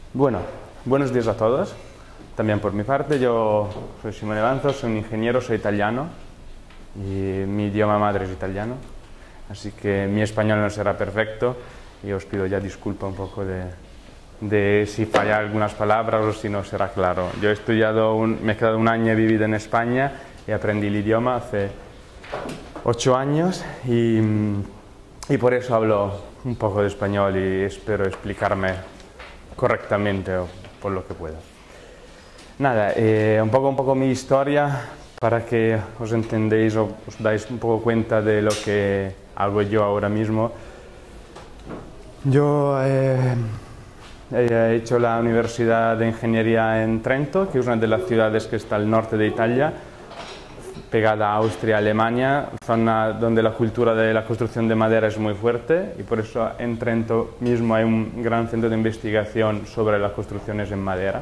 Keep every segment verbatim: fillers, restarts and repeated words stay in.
Bueno, buenos días a todos. También por mi parte, yo soy Simone Banzo, soy un ingeniero, soy italiano y mi idioma madre es italiano, así que mi español no será perfecto y os pido ya disculpa un poco de, de si falla algunas palabras o si no será claro. Yo he estudiado, un, me he quedado un año, he vivido en España y aprendí el idioma hace ocho años y, y por eso hablo un poco de español y espero explicarme correctamente o por lo que pueda. Nada, eh, un, poco, un poco mi historia para que os entendéis o os dais un poco cuenta de lo que hago yo ahora mismo. Yo eh, he hecho la Universidad de Ingeniería en Trento, que es una de las ciudades que está al norte de Italia, pegada a Austria, Alemania, zona donde la cultura de la construcción de madera es muy fuerte y por eso en Trento mismo hay un gran centro de investigación sobre las construcciones en madera.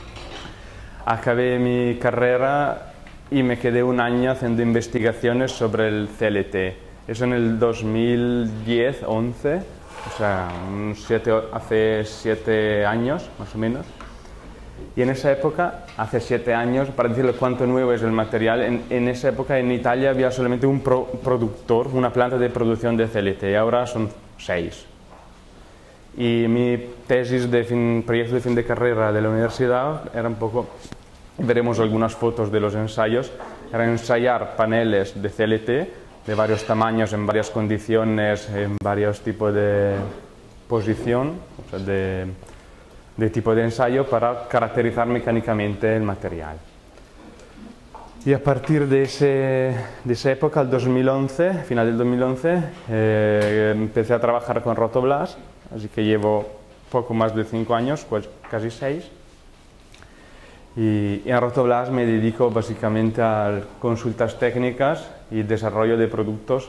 Acabé mi carrera y me quedé un año haciendo investigaciones sobre el C L T. Eso en el dos mil diez, once, o sea, siete, hace siete años más o menos. Y en esa época, hace siete años, para decirles cuánto nuevo es el material, en, en esa época en Italia había solamente un pro, productor, una planta de producción de C L T, y ahora son seis. Y mi tesis de fin, proyecto de fin de carrera de la universidad era un poco, veremos algunas fotos de los ensayos, era ensayar paneles de C L T de varios tamaños, en varias condiciones, en varios tipos de posición, o sea, de, de tipo de ensayo para caracterizar mecánicamente el material. Y a partir de, ese, de esa época, el dos mil once, final del dos mil once, eh, empecé a trabajar con Rotoblas, así que llevo poco más de cinco años, pues casi seis. Y, y en Rotoblas me dedico básicamente a consultas técnicas y desarrollo de productos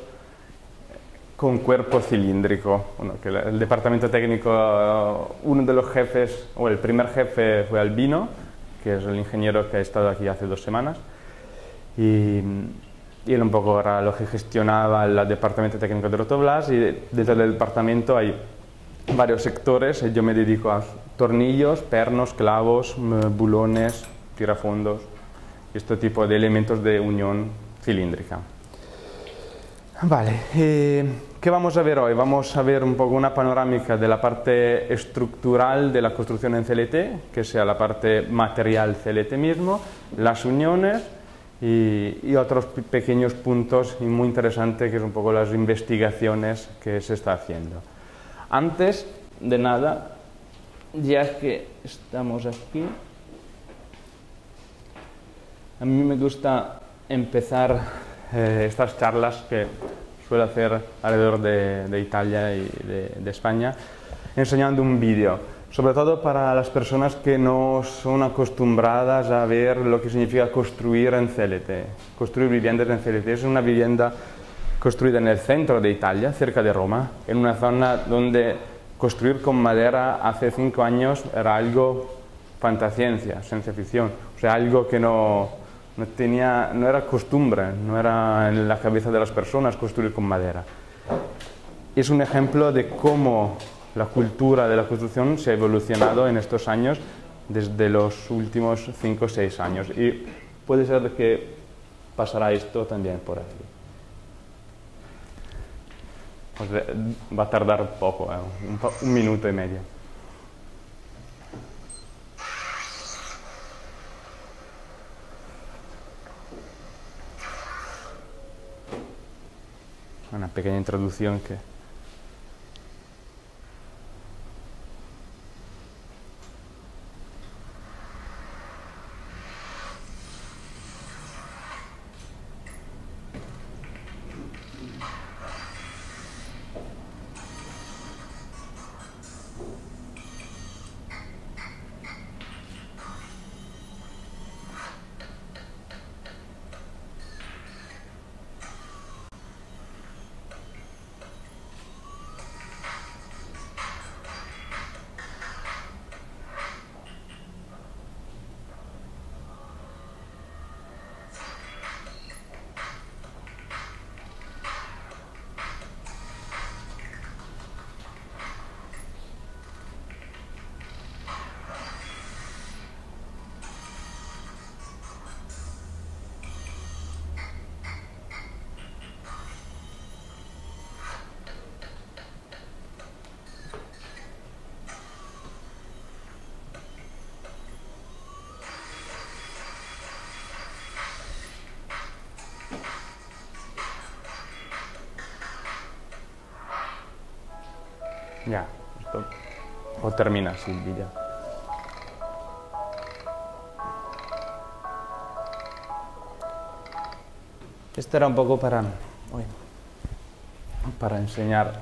con cuerpo cilíndrico. Bueno, que el departamento técnico, uno de los jefes, o el primer jefe fue Albino, que es el ingeniero que ha estado aquí hace dos semanas, y, y él un poco era lo que gestionaba el departamento técnico de Rotoblas, y dentro del departamento hay varios sectores. Yo me dedico a tornillos, pernos, clavos, bulones, tirafondos, este tipo de elementos de unión cilíndrica. Vale, eh, ¿qué vamos a ver hoy? Vamos a ver un poco una panorámica de la parte estructural de la construcción en C L T, que sea la parte material C L T mismo, las uniones y, y otros pequeños puntos y muy interesantes, que es un poco las investigaciones que se está haciendo. Antes de nada, ya que estamos aquí, a mí me gusta empezar Eh, estas charlas que suelo hacer alrededor de, de Italia y de, de España, enseñando un vídeo, sobre todo para las personas que no son acostumbradas a ver lo que significa construir en C L T. Construir viviendas en C L T es una vivienda construida en el centro de Italia, cerca de Roma, en una zona donde construir con madera hace cinco años era algo fantasciencia, ciencia ficción, o sea, algo que no... No, tenía, no era costumbre, no era en la cabeza de las personas construir con madera. Es un ejemplo de cómo la cultura de la construcción se ha evolucionado en estos años, desde los últimos cinco o seis años. Y puede ser que pasará esto también por aquí. Pues va a tardar poco, eh, un, un minuto y medio. Una pequeña introducción que... Ya, esto o termina así el vídeo. Esto era un poco para, uy, para enseñar.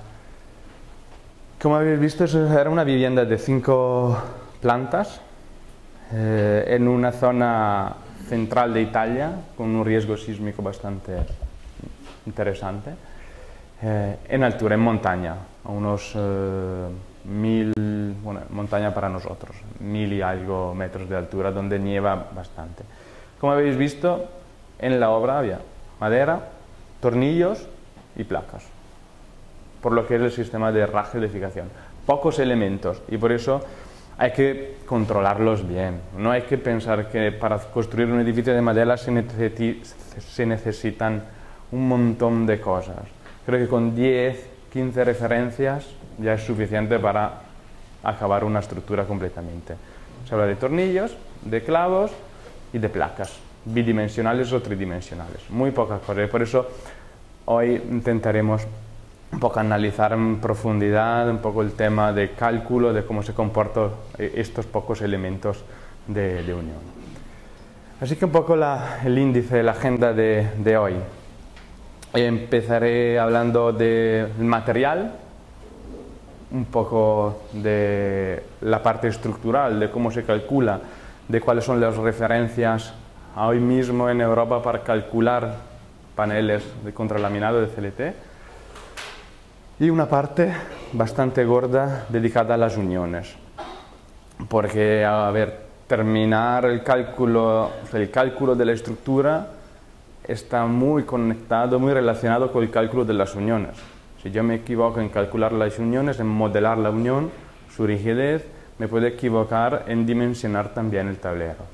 Como habéis visto, era una vivienda de cinco plantas eh, en una zona central de Italia con un riesgo sísmico bastante interesante, eh, en altura, en montaña, a unos eh, mil, bueno, montaña para nosotros, mil y algo metros de altura, donde nieva bastante. Como habéis visto, en la obra había madera, tornillos y placas, por lo que es el sistema de raje de edificación. Pocos elementos, y por eso hay que controlarlos bien. No hay que pensar que para construir un edificio de madera se, necesi se necesitan un montón de cosas. Creo que con diez, quince referencias ya es suficiente para acabar una estructura completamente. Se habla de tornillos, de clavos y de placas, bidimensionales o tridimensionales. Muy pocas cosas. Por eso hoy intentaremos un poco analizar en profundidad un poco el tema de cálculo, de cómo se comportan estos pocos elementos de, de unión. Así que un poco la, el índice, la agenda de, de hoy. Empezaré hablando del material, un poco de la parte estructural, de cómo se calcula, de cuáles son las referencias hoy mismo en Europa para calcular paneles de contralaminado de C L T. Y una parte bastante gorda dedicada a las uniones, porque, a ver, terminar el cálculo, el cálculo de la estructura está muy conectado, muy relacionado con el cálculo de las uniones. Si yo me equivoco en calcular las uniones, en modelar la unión, su rigidez, me puedo equivocar en dimensionar también el tablero.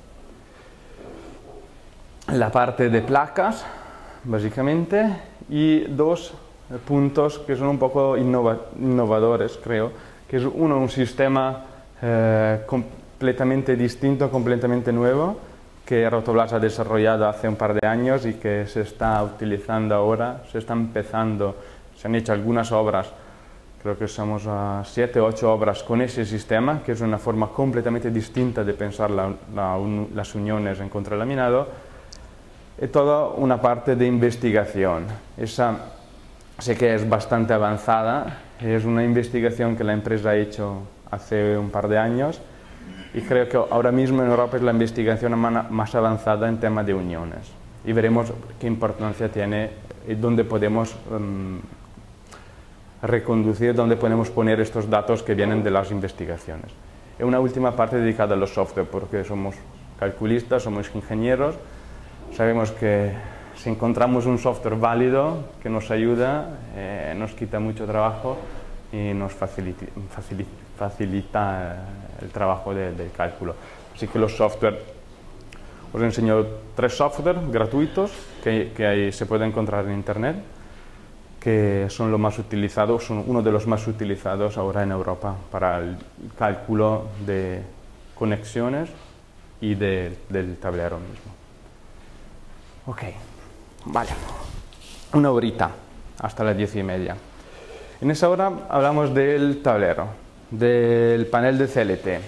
La parte de placas, básicamente, y dos puntos que son un poco innova innovadores, creo, que es uno, un sistema eh, completamente distinto, completamente nuevo, que Rotoblas ha desarrollado hace un par de años y que se está utilizando ahora, se está empezando, se han hecho algunas obras, creo que somos a siete o ocho obras con ese sistema, que es una forma completamente distinta de pensar la, la, un, las uniones en contralaminado, y toda una parte de investigación. Esa sé que es bastante avanzada, es una investigación que la empresa ha hecho hace un par de años y creo que ahora mismo en Europa es la investigación más avanzada en tema de uniones y veremos qué importancia tiene y dónde podemos um, reconducir, dónde podemos poner estos datos que vienen de las investigaciones. Y una última parte dedicada a los software, porque somos calculistas, somos ingenieros, sabemos que si encontramos un software válido que nos ayuda, eh, nos quita mucho trabajo y nos facilita, facilita, facilita el trabajo de, del cálculo. Así que los software, os enseño tres software gratuitos que, que hay, se pueden encontrar en internet, que son los más utilizados, son uno de los más utilizados ahora en Europa para el cálculo de conexiones y de, del tablero mismo. Ok. Vale, una horita, hasta las diez y media. En esa hora hablamos del tablero, del panel de C L T.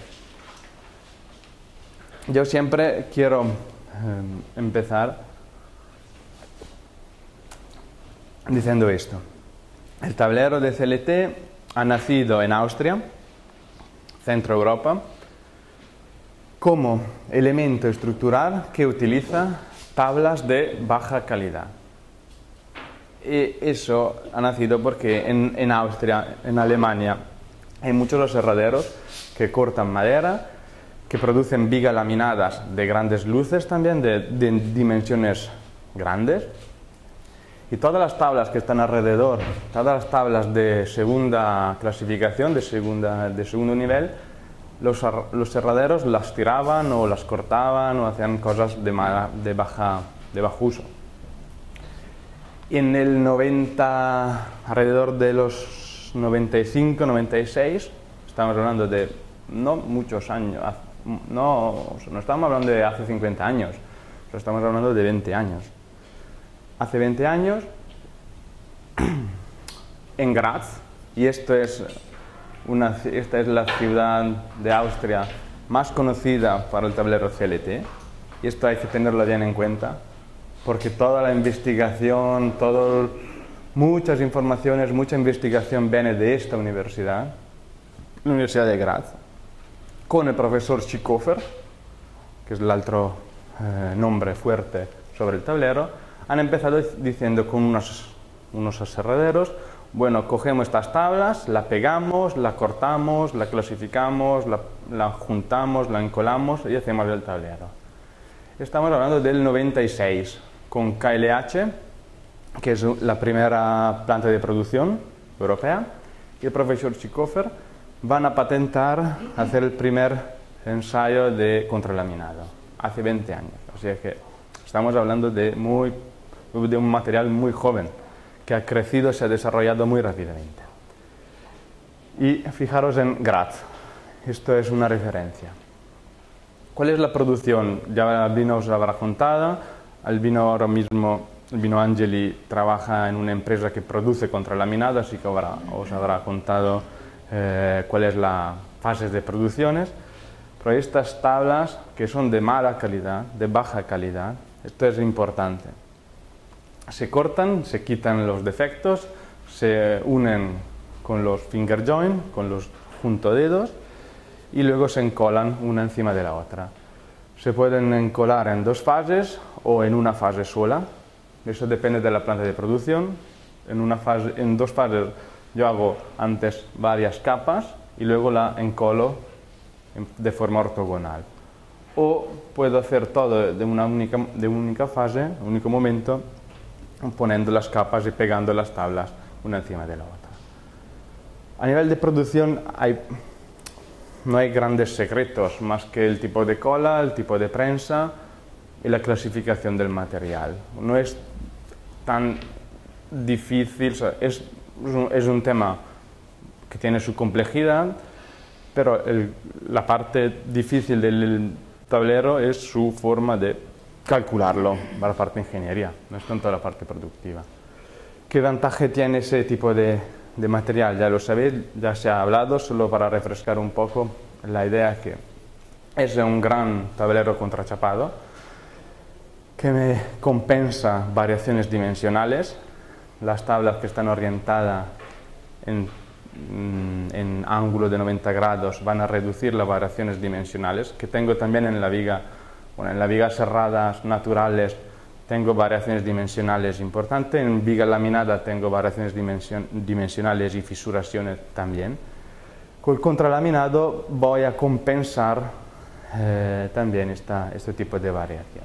Yo siempre quiero eh, empezar diciendo esto. El tablero de C L T ha nacido en Austria, Centro Europa, como elemento estructural que utiliza tablas de baja calidad. Y eso ha nacido porque en, en Austria, en Alemania, hay muchos aserraderos que cortan madera, que producen vigas laminadas de grandes luces también, de, de dimensiones grandes. Y todas las tablas que están alrededor, todas las tablas de segunda clasificación, de, segunda, de segundo nivel, Los, los serraderos las tiraban o las cortaban o hacían cosas de, de, baja, de bajo uso. En el noventa, alrededor de los noventa y cinco, noventa y seis, estamos hablando de no muchos años, no, no estamos hablando de hace cincuenta años, estamos hablando de veinte años. Hace veinte años, en Graz, y esto es una, esta es la ciudad de Austria más conocida para el tablero C L T, y esto hay que tenerlo bien en cuenta, porque toda la investigación, todo, muchas informaciones, mucha investigación viene de esta universidad, la Universidad de Graz, con el profesor Schikofer, que es el otro eh, nombre fuerte sobre el tablero. Han empezado diciendo con unos, unos aserraderos, bueno, cogemos estas tablas, la pegamos, la cortamos, la clasificamos, la, la juntamos, la encolamos y hacemos el tablero. Estamos hablando del noventa y seis, con K L H, que es la primera planta de producción europea, y el profesor Schikofer van a patentar, hacer el primer ensayo de contralaminado, hace veinte años. O sea que estamos hablando de, muy, de un material muy joven, que ha crecido, se ha desarrollado muy rápidamente. Y fijaros en Graz, esto es una referencia. ¿Cuál es la producción? Ya el vino os habrá contado, el vino ahora mismo, el vino Angeli trabaja en una empresa que produce contralaminado, así que ahora os habrá contado eh, cuál es la fase de producciones. Pero estas tablas que son de mala calidad, de baja calidad, esto es importante. Se cortan, se quitan los defectos, se unen con los finger joint, con los juntodedos, y luego se encolan una encima de la otra. Se pueden encolar en dos fases o en una fase sola. Eso depende de la planta de producción. En, una fase, en dos fases yo hago antes varias capas y luego la encolo de forma ortogonal. O puedo hacer todo de una única, de única fase, un único momento, poniendo las capas y pegando las tablas una encima de la otra. A nivel de producción hay, no hay grandes secretos, más que el tipo de cola, el tipo de prensa y la clasificación del material. No es tan difícil, o sea, es, es un tema que tiene su complejidad, pero el, la parte difícil del tablero es su forma de calcularlo, para la parte de ingeniería, no es tanto la parte productiva. ¿Qué ventaja tiene ese tipo de, de material? Ya lo sabéis, ya se ha hablado, solo para refrescar un poco la idea que es un gran tablero contrachapado que me compensa variaciones dimensionales. Las tablas que están orientadas en, en ángulo de noventa grados van a reducir las variaciones dimensionales que tengo también en la viga. Bueno, en las vigas cerradas naturales tengo variaciones dimensionales importantes, en viga laminada tengo variaciones dimension, dimensionales y fisuraciones también. Con el contralaminado voy a compensar eh, también esta, este tipo de variación.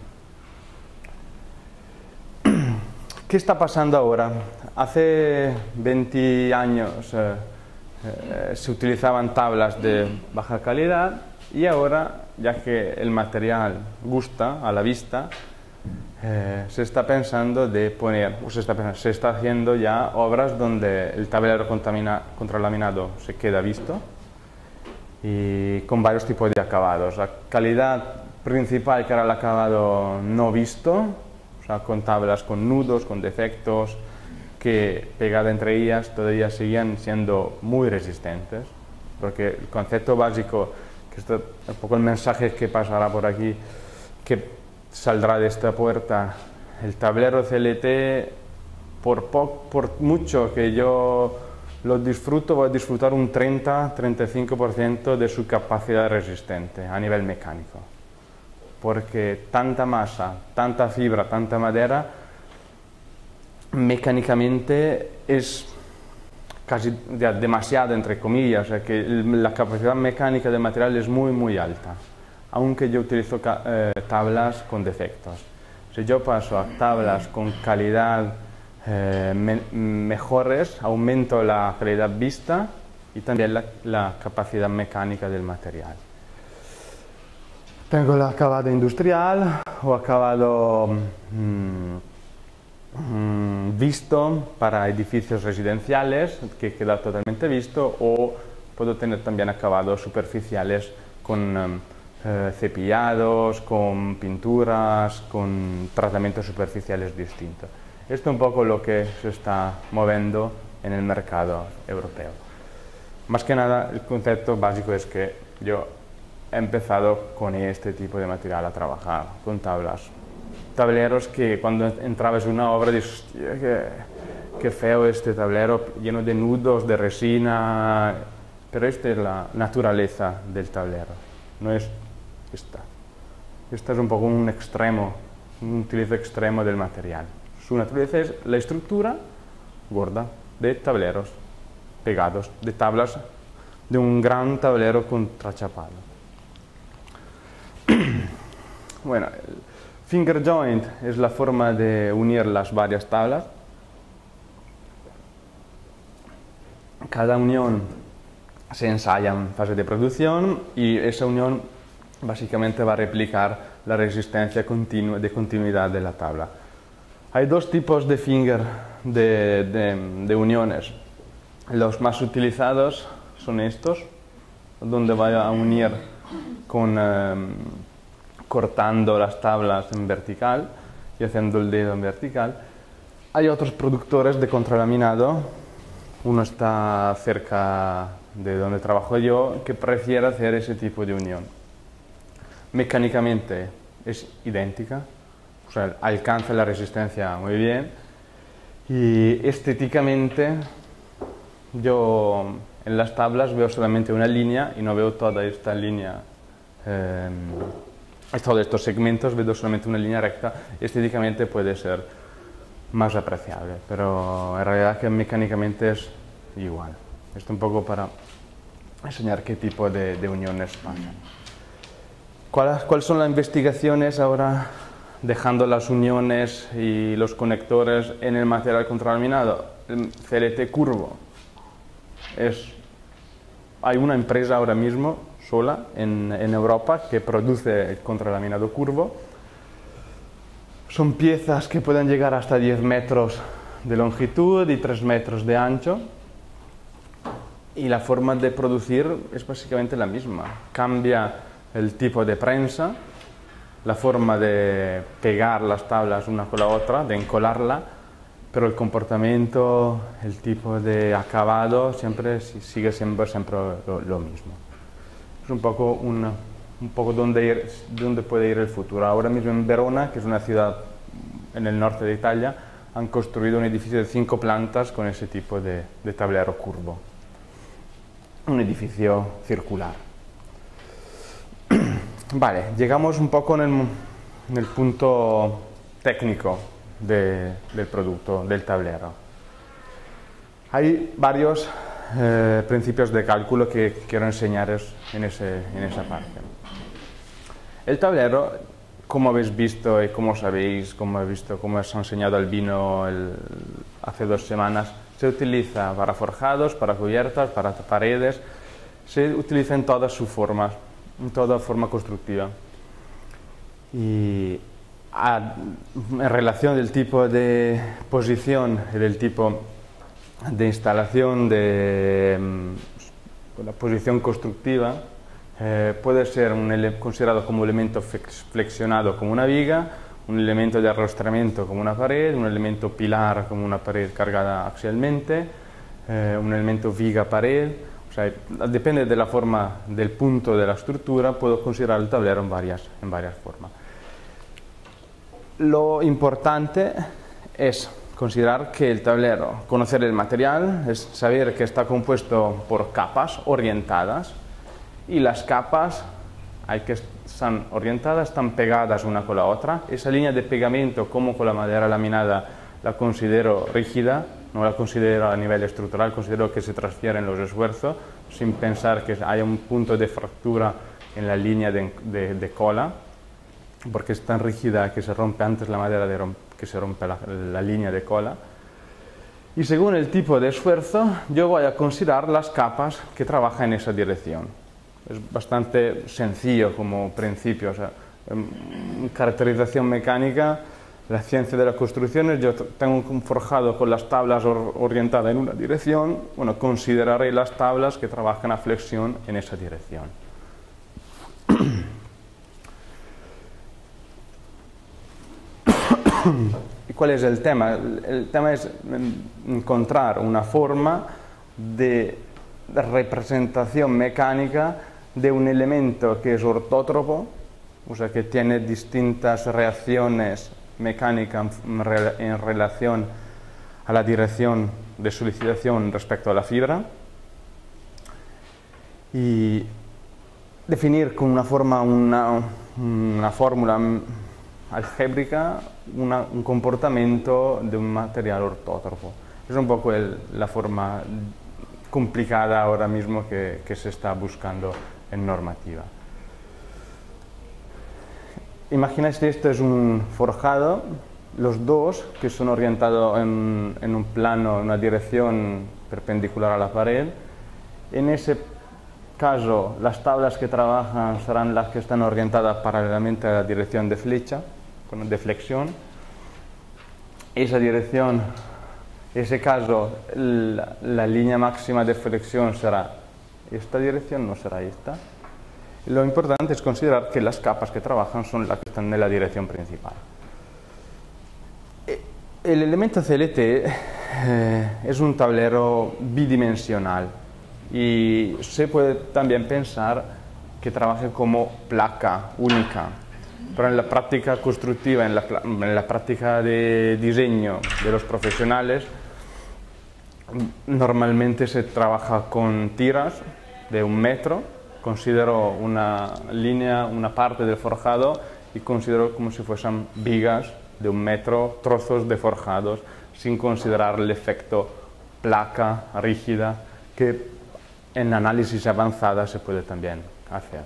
¿Qué está pasando ahora? Hace veinte años eh, eh, se utilizaban tablas de baja calidad y ahora, ya que el material gusta a la vista, eh, se está pensando de poner, o se está, pensando, se está haciendo ya obras donde el tablero contralaminado se queda visto y con varios tipos de acabados. La calidad principal, que era el acabado no visto, o sea, con tablas con nudos, con defectos, que pegadas entre ellas todavía siguen siendo muy resistentes, porque el concepto básico, que esto es un poco el mensaje que pasará por aquí, que saldrá de esta puerta, el tablero C L T, por, po por mucho que yo lo disfruto, voy a disfrutar un treinta a treinta y cinco por ciento de su capacidad resistente a nivel mecánico. Porque tanta masa, tanta fibra, tanta madera, mecánicamente es casi ya demasiado, entre comillas, o sea que la capacidad mecánica del material es muy, muy alta, aunque yo utilizo eh, tablas con defectos. Si yo paso a tablas con calidad eh, me mejores, aumento la calidad vista y también la, la capacidad mecánica del material. Tengo el acabado industrial o acabado mmm, mmm, visto para edificios residenciales, que queda totalmente visto, o puedo tener también acabados superficiales con um, eh, cepillados, con pinturas, con tratamientos superficiales distintos. Esto es un poco lo que se está moviendo en el mercado europeo. Más que nada, el concepto básico es que yo he empezado con este tipo de material a trabajar, con tablas. Tableros que cuando entrabas en una obra dices, hostia, qué, qué feo este tablero, lleno de nudos, de resina. Pero esta es la naturaleza del tablero, no es esta. Esta es un poco un extremo, un utilizo extremo del material. Su naturaleza es la estructura gorda de tableros pegados, de tablas de un gran tablero contrachapado. Bueno, el finger joint es la forma de unir las varias tablas. Cada unión se ensaya en fase de producción y esa unión básicamente va a replicar la resistencia continua, de continuidad de la tabla. Hay dos tipos de finger de, de, de uniones. Los más utilizados son estos, donde voy a unir con, eh, cortando las tablas en vertical y haciendo el dedo en vertical. Hay otros productores de contralaminado, uno está cerca de donde trabajo yo, que prefiere hacer ese tipo de unión. Mecánicamente es idéntica, o sea, alcanza la resistencia muy bien, y estéticamente yo en las tablas veo solamente una línea y no veo toda esta línea, eh, todos estos segmentos, veo solamente una línea recta. Estéticamente puede ser más apreciable, pero en realidad que mecánicamente es igual. Esto un poco para enseñar qué tipo de, de uniones pasan. ¿Cuáles, ¿Cuáles son las investigaciones ahora, dejando las uniones y los conectores en el material contralaminado? El C L T curvo. Es, hay una empresa ahora mismo sola en, en Europa que produce el contralaminado curvo. Son piezas que pueden llegar hasta diez metros de longitud y tres metros de ancho. Y la forma de producir es básicamente la misma. Cambia el tipo de prensa, la forma de pegar las tablas una con la otra, de encolarla, pero el comportamiento, el tipo de acabado siempre sigue siendo siempre lo, lo mismo. Es un poco, una, un poco donde, ir, donde puede ir el futuro. Ahora mismo en Verona, que es una ciudad en el norte de Italia, han construido un edificio de cinco plantas con ese tipo de, de tablero curvo. Un edificio circular. Vale, llegamos un poco en el, en el punto técnico de, del producto, del tablero. Hay varios eh, principios de cálculo que quiero enseñaros en, ese, en esa parte. El tablero, como habéis visto y como sabéis, como he visto, como os ha enseñado Albino el, hace dos semanas, se utiliza para forjados, para cubiertas, para paredes, se utiliza en todas sus formas, en toda forma constructiva. Y a, en relación del tipo de posición y del tipo de instalación de mm, la posición constructiva, eh, puede ser un ele considerado como elemento flexionado como una viga, un elemento de arrastramiento como una pared, un elemento pilar como una pared cargada axialmente, eh, un elemento viga-pared. O sea, depende de la forma del punto de la estructura, puedo considerar el tablero en varias, en varias formas. Lo importante es considerar que el tablero, conocer el material, es saber que está compuesto por capas orientadas, y las capas hay que están orientadas, están pegadas una con la otra. Esa línea de pegamento, como con la madera laminada, la considero rígida, no la considero a nivel estructural, considero que se transfieren los esfuerzos sin pensar que haya un punto de fractura en la línea de, de, de cola, porque es tan rígida que se rompe antes la madera de romp que se rompe la, la línea de cola. Y según el tipo de esfuerzo, yo voy a considerar las capas que trabajan en esa dirección. Es bastante sencillo como principio. O sea, en caracterización mecánica, la ciencia de las construcciones, yo tengo un forjado con las tablas or orientadas en una dirección, bueno, consideraré las tablas que trabajan a flexión en esa dirección. ¿Y cuál es el tema? El tema es encontrar una forma de representación mecánica de un elemento que es ortótropo, o sea que tiene distintas reacciones mecánicas en relación a la dirección de solicitación respecto a la fibra, y definir con una forma, una, una fórmula algébrica una, un comportamiento de un material ortótropo. Es un poco el, la forma complicada ahora mismo que, que se está buscando en normativa. Imagináis que esto es un forjado, los dos que son orientados en, en un plano, en una dirección perpendicular a la pared. En ese caso, las tablas que trabajan serán las que están orientadas paralelamente a la dirección de flecha, de flexión. Esa dirección, en ese caso, la, la línea máxima de flexión será esta dirección, no será esta. Lo importante es considerar que las capas que trabajan son las que están en la dirección principal. El elemento C L T eh, es un tablero bidimensional y se puede también pensar que trabaje como placa única, pero en la práctica constructiva, en la, en la práctica de diseño de los profesionales, normalmente se trabaja con tiras de un metro. Considero una línea, una parte del forjado y considero como si fuesen vigas de un metro, trozos de forjados, sin considerar el efecto placa rígida que en análisis avanzada se puede también hacer.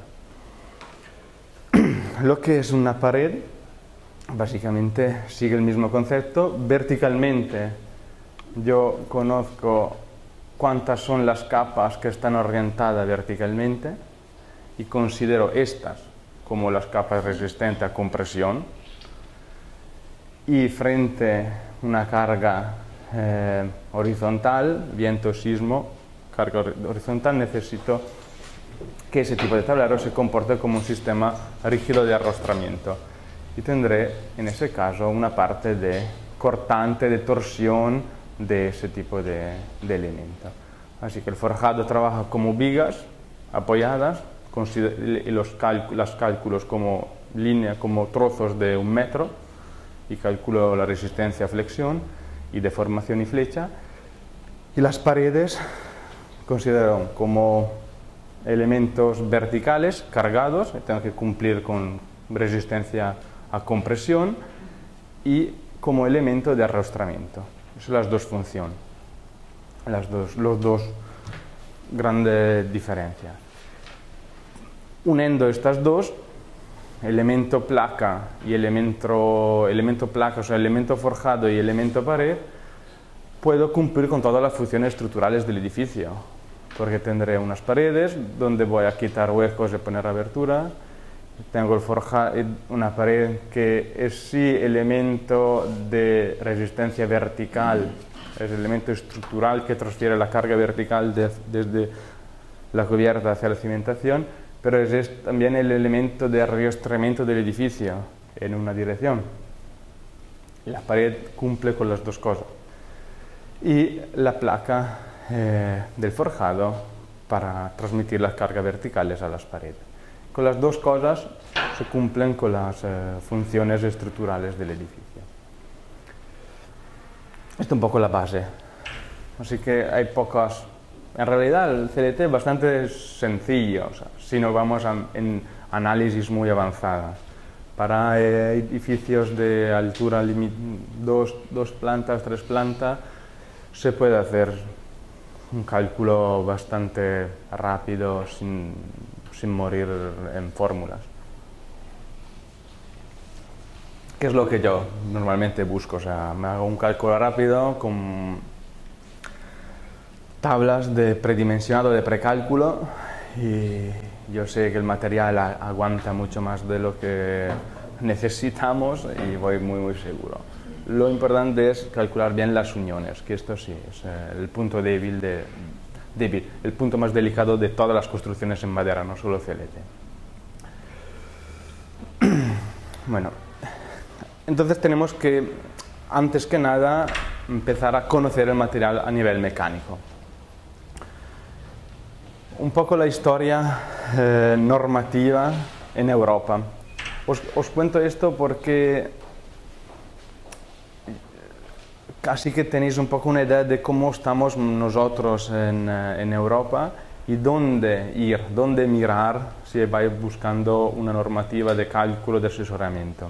Lo que es una pared, básicamente sigue el mismo concepto. Verticalmente yo conozco cuántas son las capas que están orientadas verticalmente y considero estas como las capas resistentes a compresión, y frente a una carga eh, horizontal, viento, sismo, carga horizontal, necesito que ese tipo de tablero se comporte como un sistema rígido de arrastramiento y tendré en ese caso una parte de cortante, de torsión de ese tipo de, de elemento. Así que el forjado trabaja como vigas apoyadas, y los cálculos, los cálculos como línea, como trozos de un metro, y calculo la resistencia a flexión y deformación y flecha, y las paredes considero como elementos verticales cargados, tengo que cumplir con resistencia a compresión, y como elemento de arrastramiento. Esas son las dos funciones, las dos, los dos grandes diferencias. Uniendo estas dos, elemento placa y elemento, elemento placa, o sea, elemento forjado y elemento pared, puedo cumplir con todas las funciones estructurales del edificio, porque tendré unas paredes donde voy a quitar huecos y poner aberturas. Tengo el forja, una pared que es sí elemento de resistencia vertical, es el elemento estructural que transfiere la carga vertical de, desde la cubierta hacia la cimentación, pero es, es también el elemento de arrastramiento del edificio en una dirección. La pared cumple con las dos cosas. Y la placa eh, del forjado para transmitir las cargas verticales a las paredes. Con las dos cosas se cumplen con las eh, funciones estructurales del edificio. Esta es un poco la base. Así que hay pocas... En realidad el C L T es bastante sencillo, o sea, si no vamos a, en análisis muy avanzadas. Para eh, edificios de altura dos, dos plantas, tres plantas, se puede hacer un cálculo bastante rápido sin, sin morir en fórmulas. ¿Qué es lo que yo normalmente busco? O sea, me hago un cálculo rápido con tablas de predimensionado, de precálculo, y yo sé que el material aguanta mucho más de lo que necesitamos y voy muy muy seguro. Lo importante es calcular bien las uniones, que esto sí es el punto débil, de, débil, el punto más delicado de todas las construcciones en madera, no solo C L T. Bueno, entonces tenemos que, antes que nada, empezar a conocer el material a nivel mecánico. un poco la historia eh, normativa en Europa. Os, os cuento esto porque casi que tenéis un poco una idea de cómo estamos nosotros en, en Europa y dónde ir, dónde mirar si vais buscando una normativa de cálculo de asesoramiento.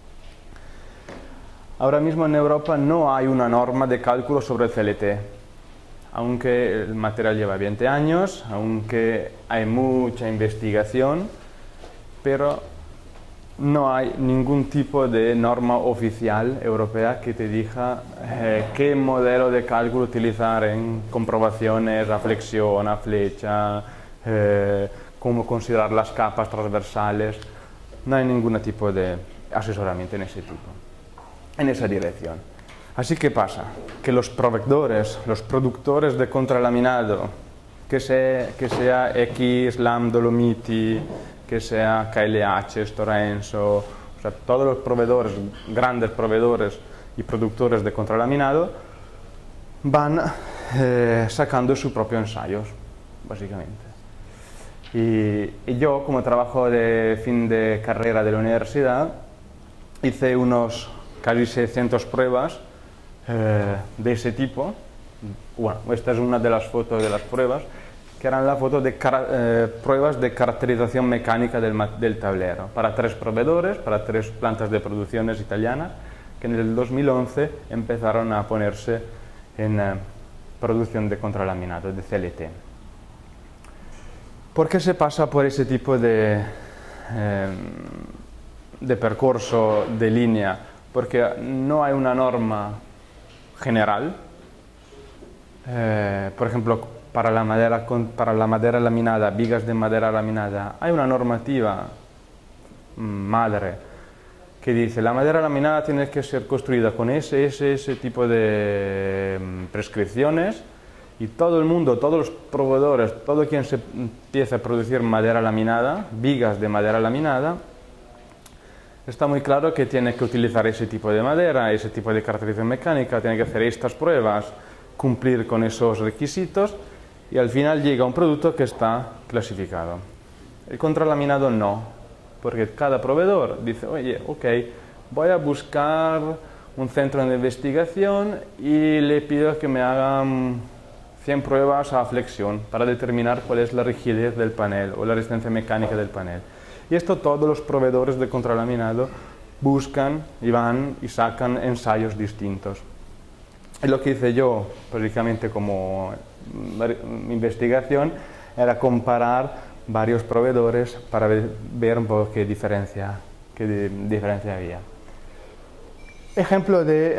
Ahora mismo en Europa no hay una norma de cálculo sobre el C L T, aunque el material lleva veinte años, aunque hay mucha investigación, pero no hay ningún tipo de norma oficial europea que te diga eh, qué modelo de cálculo utilizar en comprobaciones a flexión, a flecha, eh, cómo considerar las capas transversales. No hay ningún tipo de asesoramiento en ese tipo, en esa dirección. Así que pasa que los proveedores, los productores de contralaminado, que sea, que sea X, Lam, Dolomiti, que sea K L H, Stora Enso, o sea, todos los proveedores, grandes proveedores y productores de contralaminado van eh, sacando sus propios ensayos, básicamente. Y, y yo, como trabajo de fin de carrera de la universidad, hice unos casi seiscientas pruebas eh, de ese tipo. Bueno, esta es una de las fotos de las pruebas, que eran la foto de eh, pruebas de caracterización mecánica del, del tablero, para tres proveedores, para tres plantas de producciones italianas, que en el dos mil once empezaron a ponerse en eh, producción de contralaminado, de C L T. ¿Por qué se pasa por ese tipo de, eh, de percurso, de línea? Porque no hay una norma general. Eh, por ejemplo, para la, madera, para la madera laminada, vigas de madera laminada, hay una normativa madre que dice la madera laminada tiene que ser construida con ese, ese, ese tipo de prescripciones, y todo el mundo, todos los proveedores, todo quien se empieza a producir madera laminada, vigas de madera laminada, está muy claro que tiene que utilizar ese tipo de madera, ese tipo de caracterización mecánica, tiene que hacer estas pruebas, cumplir con esos requisitos, y al final llega un producto que está clasificado. El contralaminado no, porque cada proveedor dice, oye, ok, voy a buscar un centro de investigación y le pido que me hagan cien pruebas a flexión para determinar cuál es la rigidez del panel o la resistencia mecánica del panel. Y esto todos los proveedores de contralaminado buscan y van y sacan ensayos distintos. Y lo que hice yo, prácticamente como investigación, era comparar varios proveedores para ver, ver un poco qué diferencia, qué de, diferencia había. Ejemplo de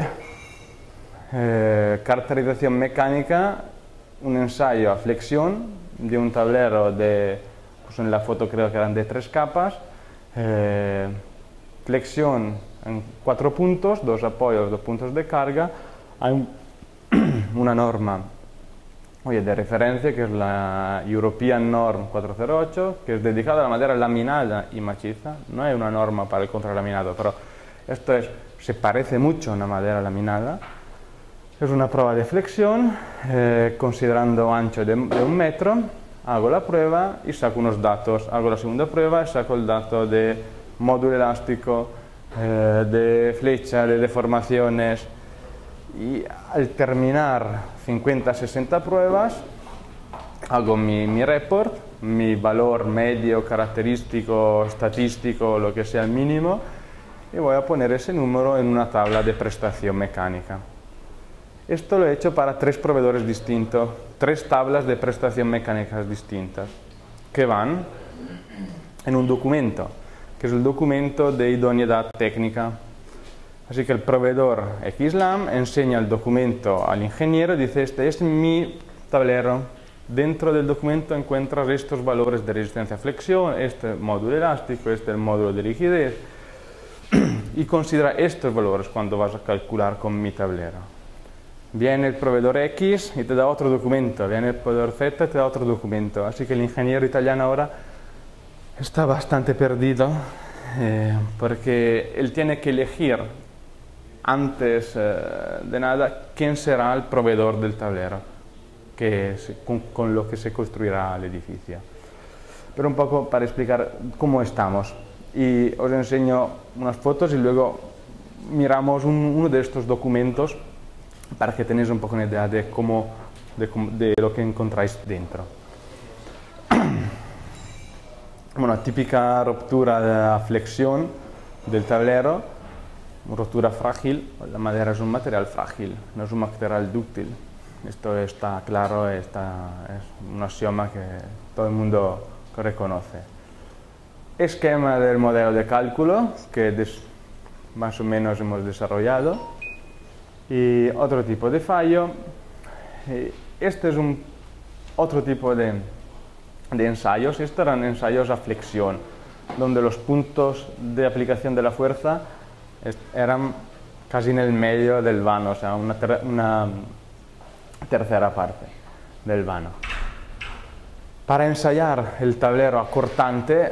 eh, caracterización mecánica, un ensayo a flexión de un tablero de, pues en la foto creo que eran de tres capas, eh, flexión en cuatro puntos, dos apoyos, dos puntos de carga. Hay una norma oye, de referencia que es la European Norm cuatrocientos ocho, que es dedicada a la madera laminada y maciza. No hay una norma para el contralaminado, pero esto es, se parece mucho a una madera laminada. Es una prueba de flexión, eh, considerando ancho de, de un metro. Hago la prueba y saco unos datos. Hago la segunda prueba y saco el dato de módulo elástico, eh, de flecha, de deformaciones. Y al terminar cincuenta a sesenta pruebas, hago mi, mi report, mi valor medio, característico, estadístico, lo que sea el mínimo, y voy a poner ese número en una tabla de prestación mecánica. Esto lo he hecho para tres proveedores distintos, tres tablas de prestación mecánicas distintas, que van en un documento, que es el documento de idoneidad técnica. Así que el proveedor X Lam enseña el documento al ingeniero y dice, este es mi tablero. Dentro del documento encuentras estos valores de resistencia a flexión, este módulo elástico, este el módulo de rigidez, y considera estos valores cuando vas a calcular con mi tablero. Viene el proveedor X y te da otro documento, viene el proveedor Z y te da otro documento. Así que el ingeniero italiano ahora está bastante perdido, eh, porque él tiene que elegir antes eh, de nada quién será el proveedor del tablero. que se, con, con lo que se construirá el edificio. Pero un poco para explicar cómo estamos. Y os enseño unas fotos y luego miramos un, uno de estos documentos para que tenéis un poco una idea de, cómo, de, de lo que encontráis dentro. Bueno, típica ruptura de flexión del tablero, ruptura frágil. La madera es un material frágil, no es un material dúctil. Esto está claro, está, es un axioma que todo el mundo reconoce. Esquema del modelo de cálculo que des, más o menos hemos desarrollado. Y otro tipo de fallo. Este es un otro tipo de, de ensayos. Estos eran ensayos a flexión, donde los puntos de aplicación de la fuerza eran casi en el medio del vano, o sea, una, ter una tercera parte del vano. Para ensayar el tablero acortante,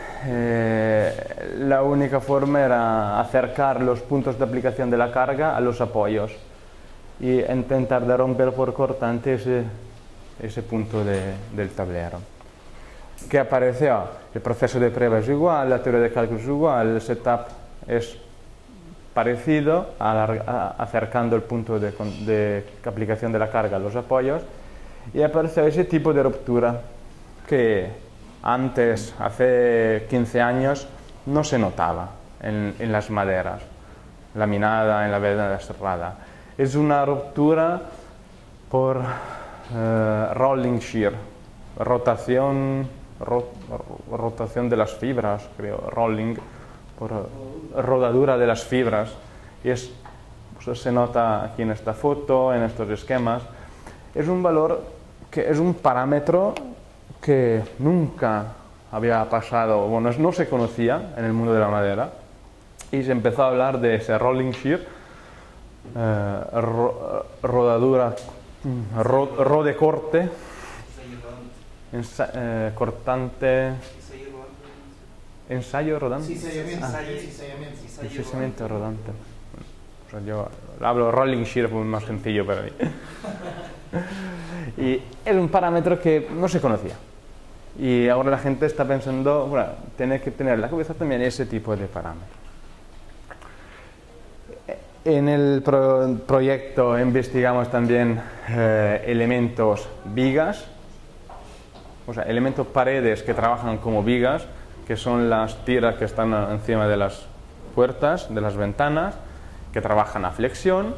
eh, la única forma era acercar los puntos de aplicación de la carga a los apoyos y intentar de romper por cortante ese, ese punto de, del tablero. ¿Qué apareció? El proceso de prueba es igual, la teoría de cálculo es igual, el setup es parecido, acercando el punto de, de aplicación de la carga a los apoyos, y apareció ese tipo de ruptura que antes, hace quince años, no se notaba en, en las maderas, laminada, en la madera cerrada. Es una ruptura por uh, rolling shear, rotación, ro, rotación de las fibras, creo, rolling, por rodadura de las fibras, y es, pues se nota aquí en esta foto, en estos esquemas. Es un valor que es un parámetro que nunca había pasado, bueno, no se conocía en el mundo de la madera, y se empezó a hablar de ese rolling shear, eh, ro, rodadura, ro, ro de corte, ensa, eh, cortante, ensayo rodante. Ensayamiento, Ah, ensayamiento, ensayamiento rodante. O sea, yo hablo rolling shear porque es más sencillo para mí. Y es un parámetro que no se conocía. Y ahora la gente está pensando, bueno, tiene que tener en la cabeza también ese tipo de parámetros. En el pro proyecto investigamos también eh, elementos vigas, o sea, elementos paredes que trabajan como vigas, que son las tiras que están encima de las puertas, de las ventanas, que trabajan a flexión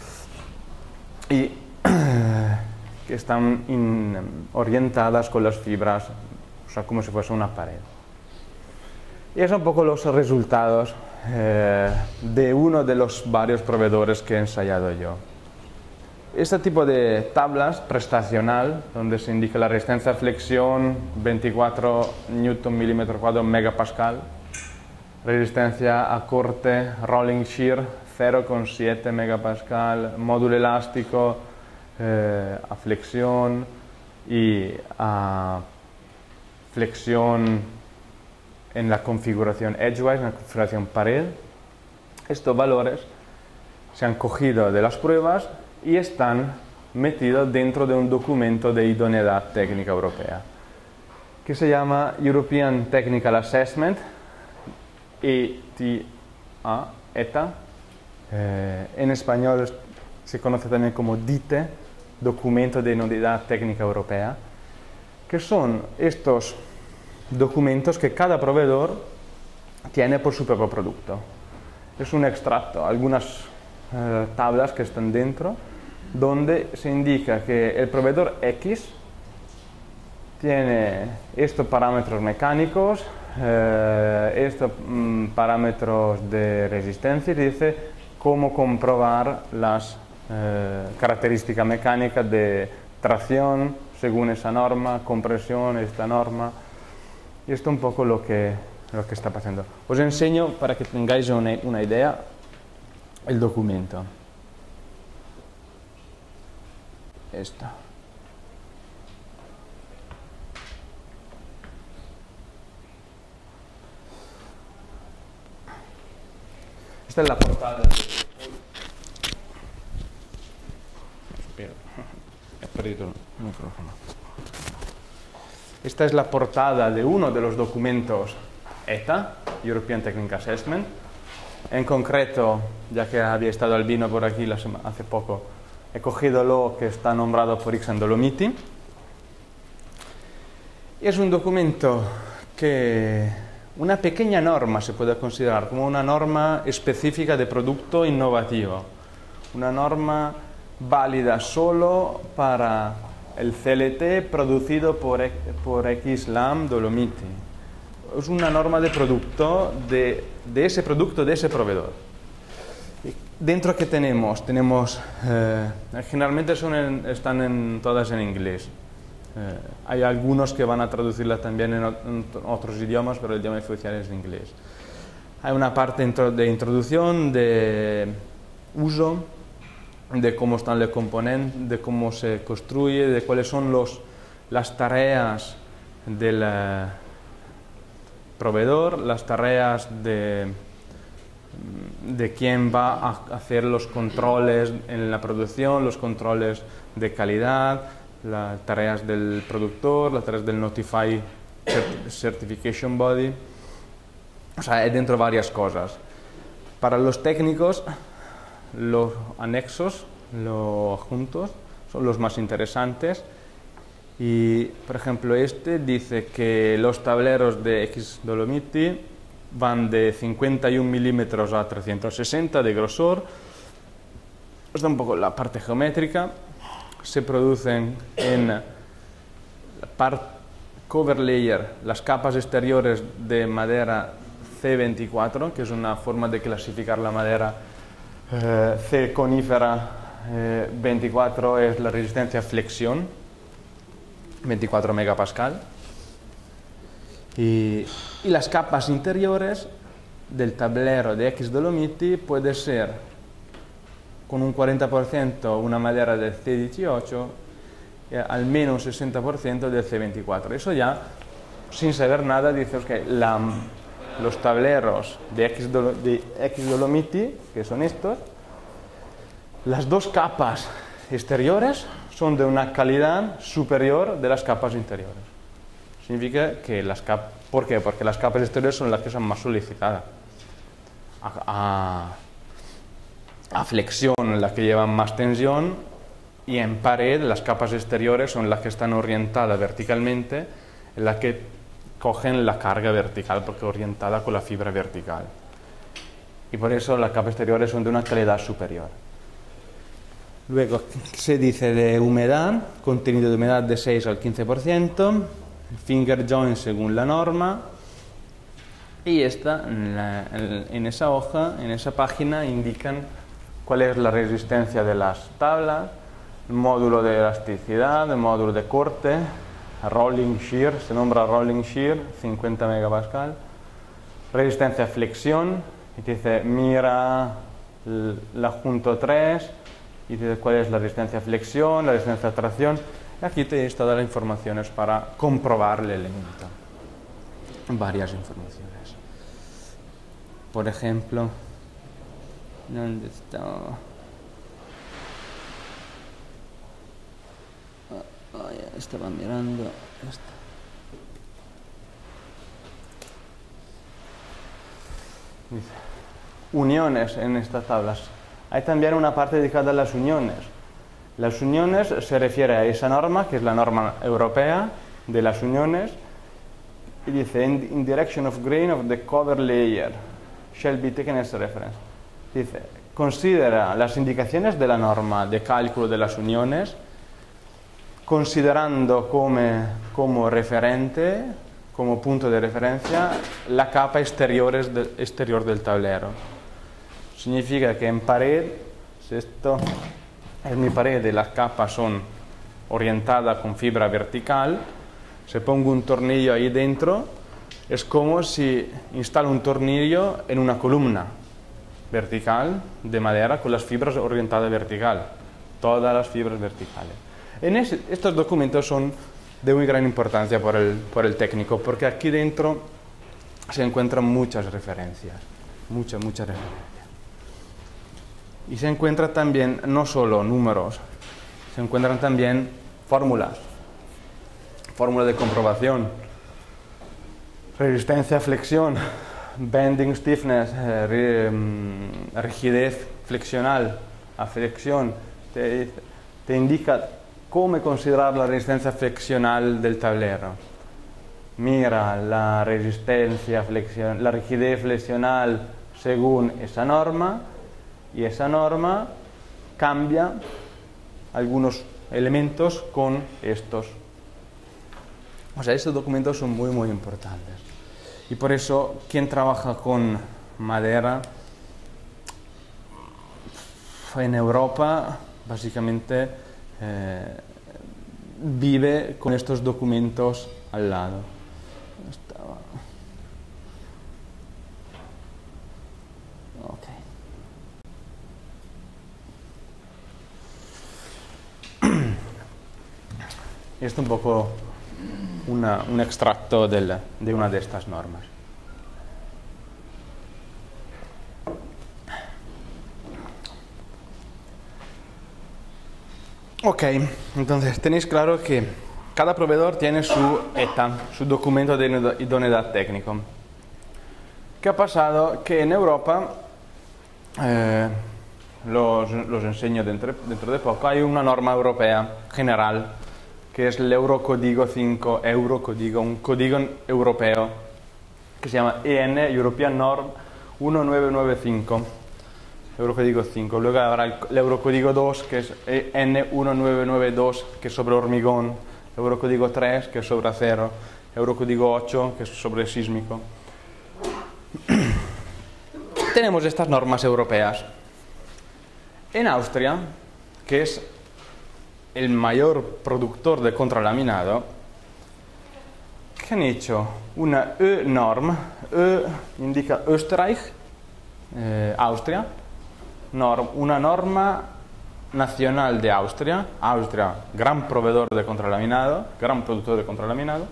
y que están in, orientadas con las fibras, o sea, como si fuese una pared. Y son un poco los resultados eh, de uno de los varios proveedores que he ensayado yo. Este tipo de tablas prestacional, donde se indica la resistencia a flexión veinticuatro newton milímetro cuadrado megapascal, resistencia a corte rolling shear cero coma siete megapascal, módulo elástico eh, a flexión y a flexión en la configuración edgewise, en la configuración pared. Estos valores se han cogido de las pruebas y están metidos dentro de un documento de idoneidad técnica europea que se llama European Technical Assessment, E T A, E T A. Eh, en español se conoce también como D I T E, Documento de Idoneidad Técnica Europea, que son estos documentos que cada proveedor tiene por su propio producto. Es un extracto, algunas eh, tablas que están dentro, donde se indica que el proveedor X tiene estos parámetros mecánicos, eh, estos mm, parámetros de resistencia, y dice cómo comprobar las eh, características mecánicas de tracción según esa norma, compresión, esta norma. Y esto es un poco lo que, lo que está pasando. Os enseño para que tengáis una, una idea el documento. Esto. Esta es la portada. Espera, he perdido. Micrófono. Esta es la portada de uno de los documentos E T A, European Technical Assessment. En concreto, ya que había estado Albino por aquí la sema- hace poco, he cogido lo que está nombrado por Ix and Dolomiti. Es un documento que una pequeña norma se puede considerar como una norma específica de producto innovativo, una norma válida solo para el C L T producido por, por X-Lam Dolomiti. Es una norma de producto, de, de ese producto, de ese proveedor. Dentro que tenemos, tenemos eh, generalmente son en, están en, todas en inglés. Eh, hay algunos que van a traducirla también en, en otros idiomas, pero el idioma oficial es inglés. Hay una parte de introducción, de uso, de cómo están los componentes, de cómo se construye, de cuáles son los, las tareas del eh, proveedor, las tareas de, de quién va a hacer los controles en la producción, los controles de calidad, las tareas del productor, las tareas del Notify Certification Body. O sea, hay dentro varias cosas. Para los técnicos, los anexos, los adjuntos, son los más interesantes. Y, por ejemplo, este dice que los tableros de X Dolomiti van de cincuenta y un milímetros a trescientos sesenta de grosor. Esta es un poco la parte geométrica. Se producen en la part cover layer, las capas exteriores de madera C veinticuatro, que es una forma de clasificar la madera. eh, C conífera eh, veinticuatro es la resistencia a flexión, veinticuatro megapascal, y, y las capas interiores del tablero de X Dolomiti puede ser con un cuarenta por ciento una madera del C dieciocho y al menos un sesenta por ciento del C veinticuatro. Eso ya, sin saber nada, dices que la, los tableros de X, Dolo, de X Dolomiti, que son estos, las dos capas exteriores son de una calidad superior de las capas interiores. Significa que las capas... ¿Por qué? Porque las capas exteriores son las que son más solicitadas. A, a, a flexión, las que llevan más tensión, y en pared las capas exteriores son las que están orientadas verticalmente, en las que cogen la carga vertical, porque orientada con la fibra vertical. Y por eso las capas exteriores son de una calidad superior. Luego se dice de humedad, contenido de humedad de seis al quince por ciento, finger joint según la norma, y esta, en, la, en esa hoja, en esa página, indican cuál es la resistencia de las tablas, el módulo de elasticidad, el módulo de corte, rolling shear, se nombra rolling shear, cincuenta megapascal, resistencia a flexión, y te dice mira la junto tres, y te dice cuál es la resistencia a flexión, la resistencia a tracción, y aquí te he todas las informaciones para comprobar el elemento. Varias informaciones. Por ejemplo, ¿dónde está? Oh, ya estaba mirando. Esta. Dice, uniones en estas tablas. Hay también una parte dedicada a las uniones. Las uniones se refiere a esa norma, que es la norma europea de las uniones, y dice, in, in direction of grain of the cover layer shall be taken as reference. Dice, considera las indicaciones de la norma de cálculo de las uniones, considerando como, como referente, como punto de referencia, la capa exterior, de, exterior del tablero. Significa que en pared, si esto es mi pared y las capas son orientadas con fibra vertical, si pongo un tornillo ahí dentro, es como si instalo un tornillo en una columna vertical de madera con las fibras orientadas vertical, todas las fibras verticales. En ese, estos documentos son de muy gran importancia por el, por el técnico, porque aquí dentro se encuentran muchas referencias, muchas, muchas referencias. Y se encuentran también no solo números, se encuentran también fórmulas, fórmula de comprobación, resistencia a flexión, bending stiffness, eh, rigidez flexional, a flexión, te, te indica cómo considerar la resistencia flexional del tablero. Mira la resistencia flexion, la rigidez flexional según esa norma, y esa norma cambia algunos elementos con estos. O sea, estos documentos son muy muy importantes. Y por eso, quien trabaja con madera en Europa, básicamente eh, vive con estos documentos al lado. Estaba... Okay. Esto es un poco una, un extracto del, de una de estas normas. Ok, entonces tenéis claro que cada proveedor tiene su E T A, su documento de idoneidad técnico. ¿Qué ha pasado? Que en Europa, eh, los, los enseño dentro, dentro de poco, hay una norma europea general, que es el Eurocódigo cinco, Eurocódigo, un código europeo, que se llama E N, European Norm uno nueve nueve cinco. Eurocódigo cinco, luego habrá el Eurocódigo dos, que es E N uno nueve nueve dos, que es sobre hormigón, Eurocódigo tres, que es sobre acero, Eurocódigo ocho, que es sobre sísmico. Tenemos estas normas europeas. En Austria, que es el mayor productor de contralaminado, ¿qué han hecho? Una E-norm, E indica Österreich, eh, Austria, norm, una norma nacional de Austria, Austria, gran proveedor de contralaminado, gran productor de contralaminado,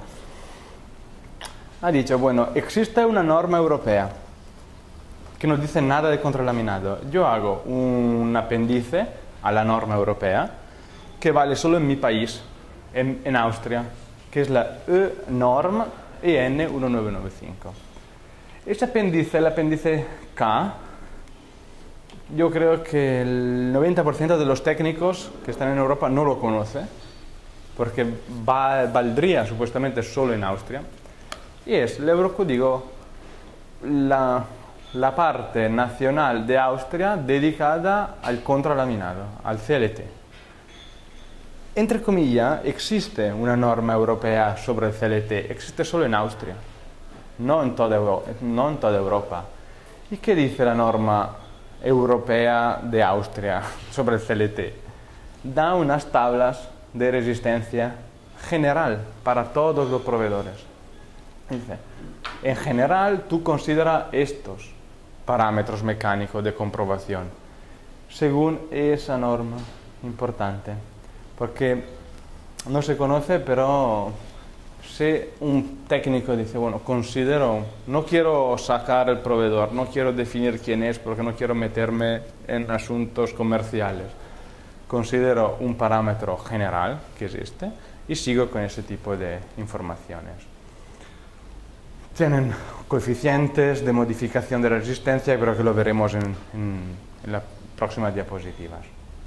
ha dicho, bueno, existe una norma europea que no dice nada de contralaminado. Yo hago un apéndice a la norma europea que vale solo en mi país, en, en Austria, que es la E-norm E N uno nueve nueve cinco. Ese apéndice, el apéndice K, yo creo que el noventa por ciento de los técnicos que están en Europa no lo conoce, porque va, valdría supuestamente solo en Austria, y es el Eurocódigo, la, la parte nacional de Austria dedicada al contralaminado, al C L T. Entre comillas, existe una norma europea sobre el C L T, existe solo en Austria, no en toda Europa. No en toda Europa. ¿Y qué dice la norma europea de Austria sobre el C L T? Da unas tablas de resistencia general para todos los proveedores. Dice, en general tú consideras estos parámetros mecánicos de comprobación según esa norma importante, porque no se conoce, pero si un técnico dice, bueno, considero, no quiero sacar el proveedor, no quiero definir quién es porque no quiero meterme en asuntos comerciales, considero un parámetro general, que es este, y sigo con ese tipo de informaciones. Tienen coeficientes de modificación de resistencia, creo que lo veremos en, en, en las próximas diapositivas.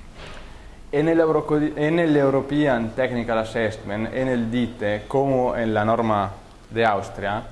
En el, Euro, en el European Technical Assessment, en el D I T E, como en la norma de Austria,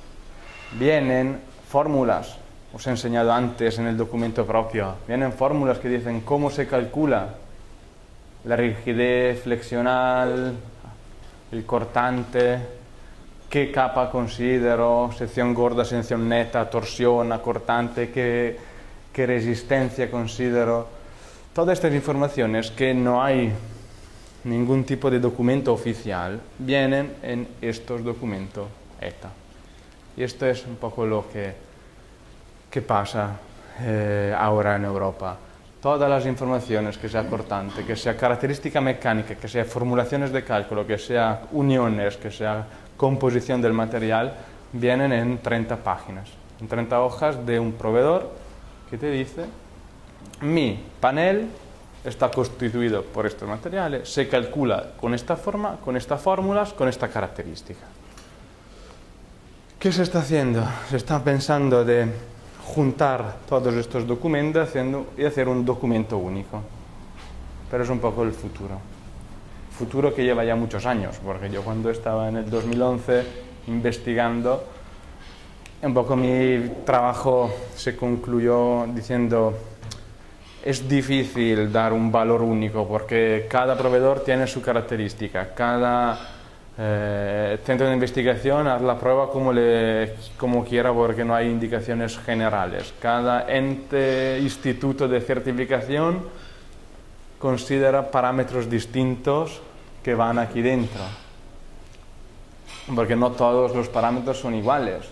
vienen fórmulas, os he enseñado antes en el documento propio, vienen fórmulas que dicen cómo se calcula la rigidez flexional, el cortante, qué capa considero, sección gorda, sección neta, torsión, cortante, qué, qué resistencia considero. Todas estas informaciones que no hay ningún tipo de documento oficial vienen en estos documentos E T A. Y esto es un poco lo que, que pasa eh, ahora en Europa. Todas las informaciones, que sea cortante, que sea característica mecánica, que sea formulaciones de cálculo, que sea uniones, que sea composición del material, vienen en treinta páginas, en treinta hojas de un proveedor que te dice: mi panel está constituido por estos materiales, se calcula con esta forma, con estas fórmulas, con esta característica. ¿Qué se está haciendo? Se está pensando de juntar todos estos documentos haciendo, y hacer un documento único. Pero es un poco el futuro. Futuro que lleva ya muchos años, porque yo cuando estaba en el dos mil once investigando, un poco mi trabajo se concluyó diciendo: es difícil dar un valor único porque cada proveedor tiene su característica, cada eh, centro de investigación hace la prueba como, le, como quiera porque no hay indicaciones generales, cada ente, instituto de certificación considera parámetros distintos que van aquí dentro, porque no todos los parámetros son iguales.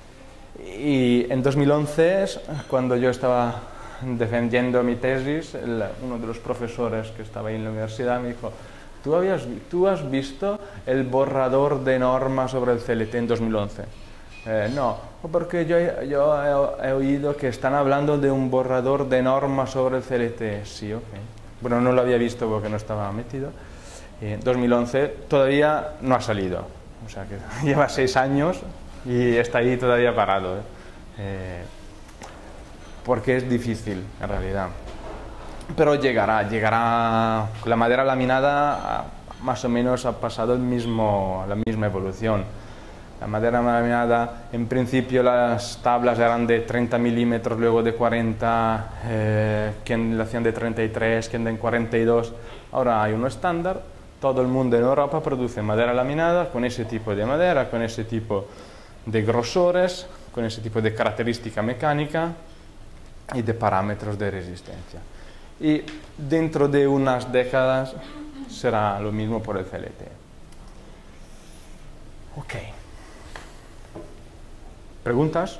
Y en dos mil once, cuando yo estaba defendiendo mi tesis, el, uno de los profesores que estaba ahí en la universidad me dijo: ¿Tú, habías, ¿tú has visto el borrador de normas sobre el C L T en dos mil once? Eh, no, porque yo, yo he, he oído que están hablando de un borrador de normas sobre el C L T. Sí, ok. Bueno, no lo había visto porque no estaba metido. En dos mil once todavía no ha salido, o sea que lleva seis años y está ahí todavía parado, ¿eh? Eh, porque es difícil en realidad. Pero llegará, llegará. La madera laminada más o menos ha pasado el mismo, la misma evolución. La madera laminada, en principio las tablas eran de treinta milímetros, luego de cuarenta, eh, quien la hacían de treinta y tres, quien de cuarenta y dos. Ahora hay uno estándar, todo el mundo en Europa produce madera laminada con ese tipo de madera, con ese tipo de grosores, con ese tipo de característica mecánica y de parámetros de resistencia. Y dentro de unas décadas será lo mismo por el C L T. Ok. ¿Preguntas?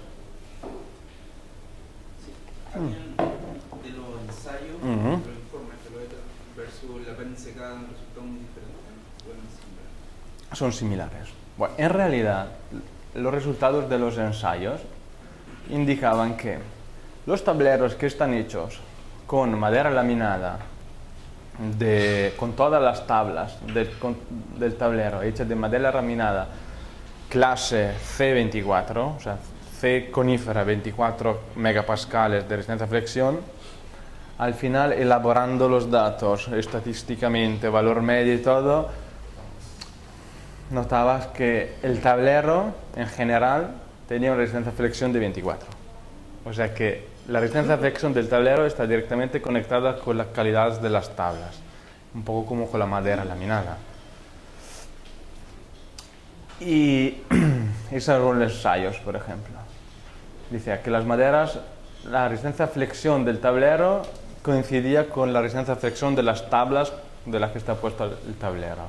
Sí. De los ensayos, uh-huh. los informes que lo versus la P N C K han resultado muy diferentes. Bueno, similares. Son similares. Bueno, en realidad, los resultados de los ensayos indicaban que los tableros que están hechos con madera laminada, de, con todas las tablas del, con, del tablero hechas de madera laminada, clase C veinticuatro, o sea, C conífera, veinticuatro megapascales de resistencia a flexión, al final elaborando los datos estadísticamente, valor medio y todo, notabas que el tablero en general tenía una resistencia a flexión de veinticuatro. O sea que la resistencia a flexión del tablero está directamente conectada con las calidades de las tablas, un poco como con la madera laminada. Y esos son los ensayos, por ejemplo. Dice que las maderas, la resistencia a flexión del tablero coincidía con la resistencia a flexión de las tablas de las que está puesto el tablero.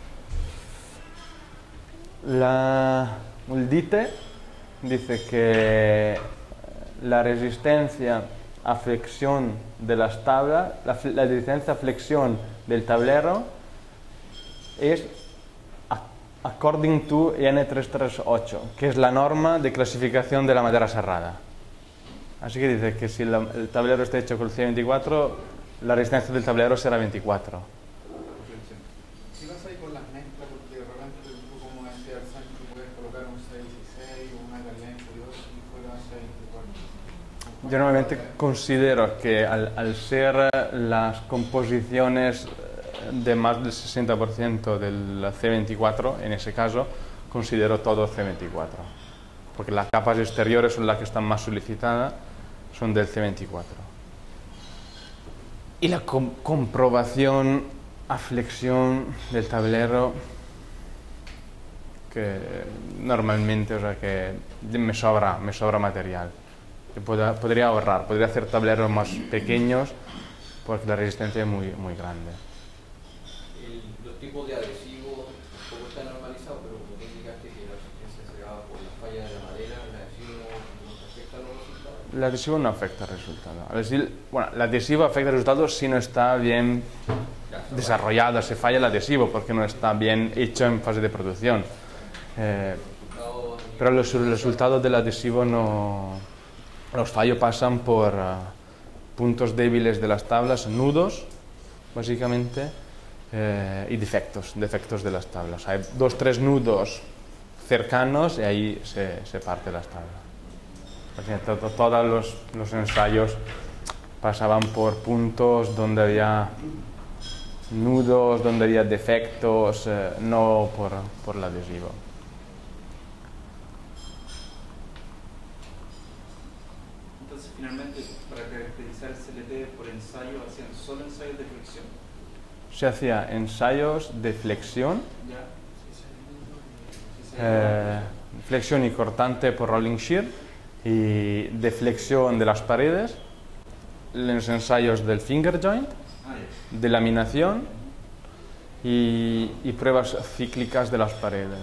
La, el DITE dice que la resistencia a flexión de las tablas, la, la resistencia a flexión del tablero es according to E N trescientos treinta y ocho, que es la norma de clasificación de la madera serrada. Así que dice que si la, el tablero está hecho con el C veinticuatro, la resistencia del tablero será veinticuatro. Si vas ahí con las mezclas, porque de repente tú, como decía el Sánchez, puedes colocar un C dieciséis, una calidad inferior y fuera C veinticuatro. Yo normalmente considero que al, al ser las composiciones de más del sesenta por ciento del C veinticuatro, en ese caso, considero todo C veinticuatro. Porque las capas exteriores son las que están más solicitadas, son del C veinticuatro. Y la com comprobación a flexión del tablero, que normalmente, o sea, que me sobra, me sobra material. Yo pod podría ahorrar, podría hacer tableros más pequeños porque la resistencia es muy, muy grande. El, los tipos de adhesivo tampoco está normalizado, pero como te indicaste que la resistencia se daba por la falla de la madera, el adhesivo no afecta a los resultados. El adhesivo no afecta al resultado. El adhesivo, bueno, el adhesivo afecta al resultado si no está bien desarrollado, se falla el adhesivo porque no está bien hecho en fase de producción. Eh, pero los resultados del adhesivo no... Los fallos pasan por uh, puntos débiles de las tablas, nudos básicamente, eh, y defectos, defectos de las tablas. Hay dos, tres nudos cercanos y ahí se, se parte las tablas. Todo, todos los, los ensayos pasaban por puntos donde había nudos, donde había defectos, eh, no por, por el adhesivo. Entonces, finalmente, para caracterizar el C L T por ensayo, ¿hacían solo ensayos de flexión? Se hacía ensayos de flexión, Ya. eh, flexión y cortante por rolling shear, y de flexión de las paredes, los ensayos del finger joint, Ah, ya. de laminación y, y pruebas cíclicas de las paredes.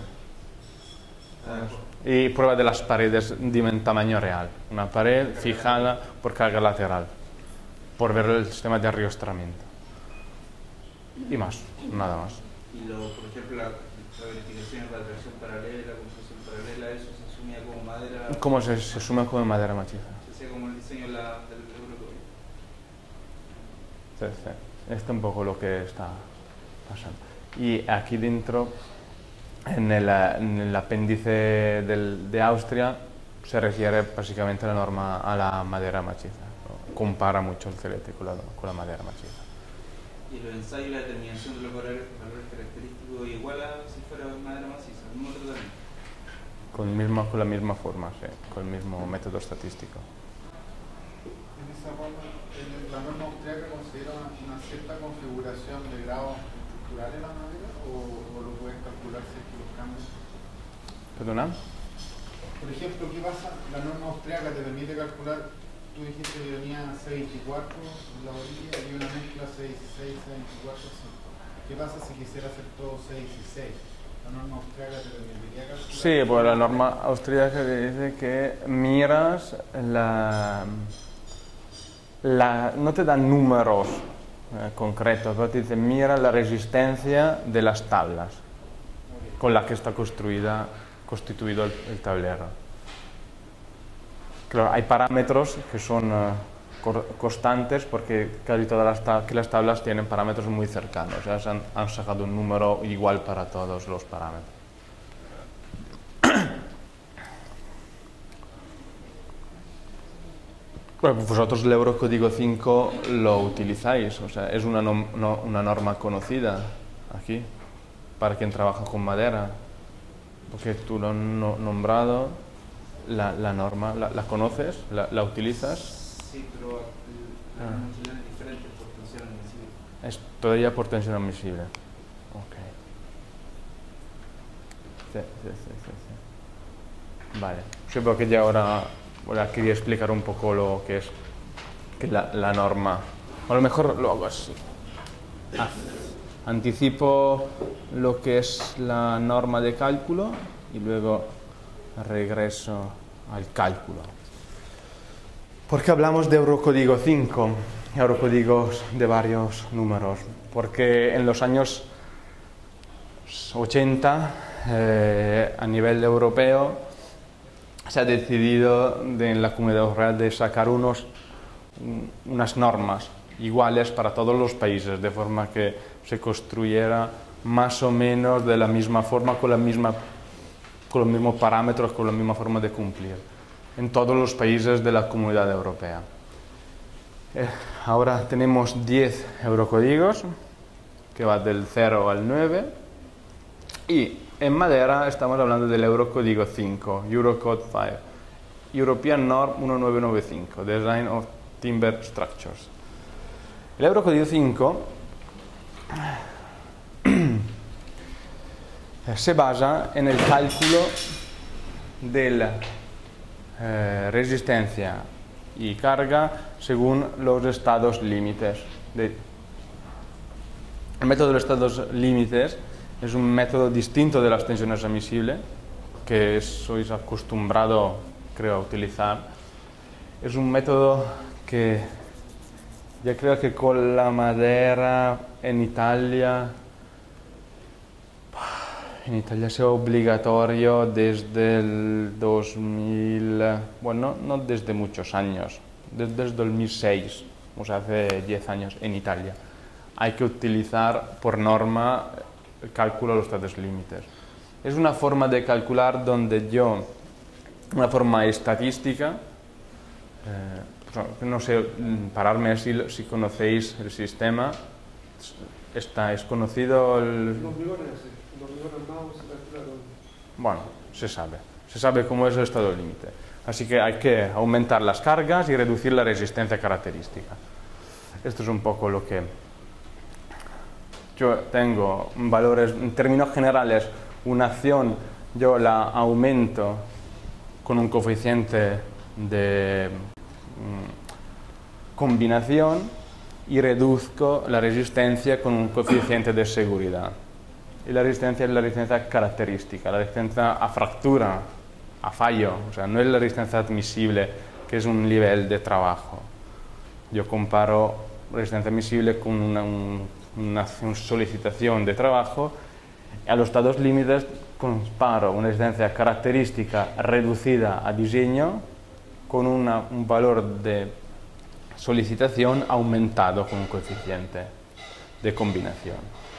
Y prueba de las paredes de tamaño real, una pared fijada por carga lateral, por ver el sistema de arriostramiento. Y más, nada más. Y lo, por ejemplo, la, la verificación de la tracción paralela, construcción paralela, eso se asumía como madera. ¿Cómo se, se suma como madera maciza? Se hacía como el diseño de la, del Eurocode. Sí, sí. Esto es un poco lo que está pasando. Y aquí dentro, en el, en el apéndice del, de Austria, se refiere básicamente la norma a la madera maciza, ¿no? Compara mucho el C L T con la, con la madera maciza. Y los ensayos y la determinación de los valores, valores característicos igual a si fuera madera maciza, el mismo tratamiento. Con, misma, con la misma forma, sí, con el mismo método estadístico. En esa forma, en la norma austríaca considera una, una cierta configuración de grados estructurales en la madera o, o lo puedes calcular si es que los cambios. ¿Perdona? Por ejemplo, ¿qué pasa? La norma austríaca te permite calcular, tú dijiste que venía C veinticuatro en la orilla y una mezcla C dieciséis, C veinticuatro, cinco. ¿Qué pasa si quisiera hacer todo C dieciséis? ¿La norma austríaca te permitiría calcular? Sí, pues la norma austríaca dice que miras la... la no te dan números eh, concretos, pero te dice mira la resistencia de las tablas con la que está construida, constituido el, el tablero. Claro, hay parámetros que son uh, constantes porque casi todas las, tab que las tablas tienen parámetros muy cercanos. O sea, se han, han sacado un número igual para todos los parámetros. Bueno, vosotros el Eurocódigo cinco lo utilizáis, o sea, es una, no, no, una norma conocida aquí para quien trabaja con madera, porque tú lo has no, nombrado. La, la norma, ¿la, la conoces? ¿La, la utilizas? Sí, pero la norma chilena es diferente por tensión admisible. Es todavía por tensión admisible. Ok. Sí, sí, sí, sí, sí. Vale. Yo creo que ya ahora, ahora quería explicar un poco lo que es que la, la norma. A lo mejor lo hago así. Ah, anticipo lo que es la norma de cálculo y luego regreso al cálculo. ¿Por qué hablamos de Eurocódigo cinco? Eurocódigos de varios números. Porque en los años ochenta, eh, a nivel europeo, se ha decidido de, en la Comunidad Europea de sacar unos, unas normas iguales para todos los países, de forma que se construyera más o menos de la misma forma, con la misma con los mismos parámetros, con la misma forma de cumplir, en todos los países de la Comunidad Europea. Eh, ahora tenemos diez eurocódigos, que va del cero al nueve, y en madera estamos hablando del Eurocódigo cinco, Eurocode cinco, European Norm mil novecientos noventa y cinco, Design of Timber Structures. El Eurocódigo cinco se basa en el cálculo de la eh, resistencia y carga según los estados límites. De... El método de los estados límites es un método distinto de las tensiones admisibles, que sois acostumbrado, creo, a utilizar. Es un método que ya creo que con la madera en Italia En Italia es obligatorio desde el dos mil, bueno, no desde muchos años, desde el dos mil seis, o sea, hace diez años en Italia. hay que utilizar por norma el cálculo de los estados límites. Es una forma de calcular donde yo, una forma estadística, eh, no sé, pararme si, si conocéis el sistema, está, es conocido el... Los rigurones, los rigurones más se calcularon. Bueno, se sabe, se sabe cómo es el estado límite. Así que hay que aumentar las cargas y reducir la resistencia característica. Esto es un poco lo que yo tengo, valores, en términos generales, una acción yo la aumento con un coeficiente de mm, combinación y reduzco la resistencia con un coeficiente de seguridad. Y la resistencia es la resistencia característica, la resistencia a fractura, a fallo, o sea, no es la resistencia admisible, que es un nivel de trabajo. Yo comparo resistencia admisible con una, un, una, una solicitación de trabajo. A los estados límites comparo una resistencia característica reducida a diseño con una, un valor de solicitación aumentado con un coeficiente de combinación.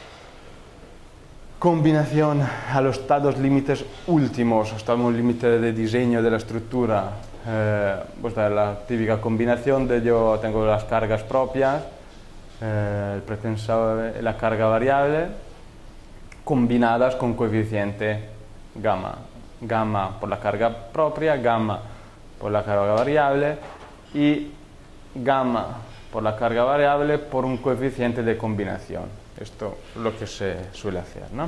Combinación a los estados límites últimos, estamos límite de diseño de la estructura, eh, pues la típica combinación de yo tengo las cargas propias, eh, el pretensor, la carga variable, combinadas con coeficiente gamma, gamma por la carga propia, gamma por la carga variable y gamma por la carga variable por un coeficiente de combinación. Esto es lo que se suele hacer, ¿no?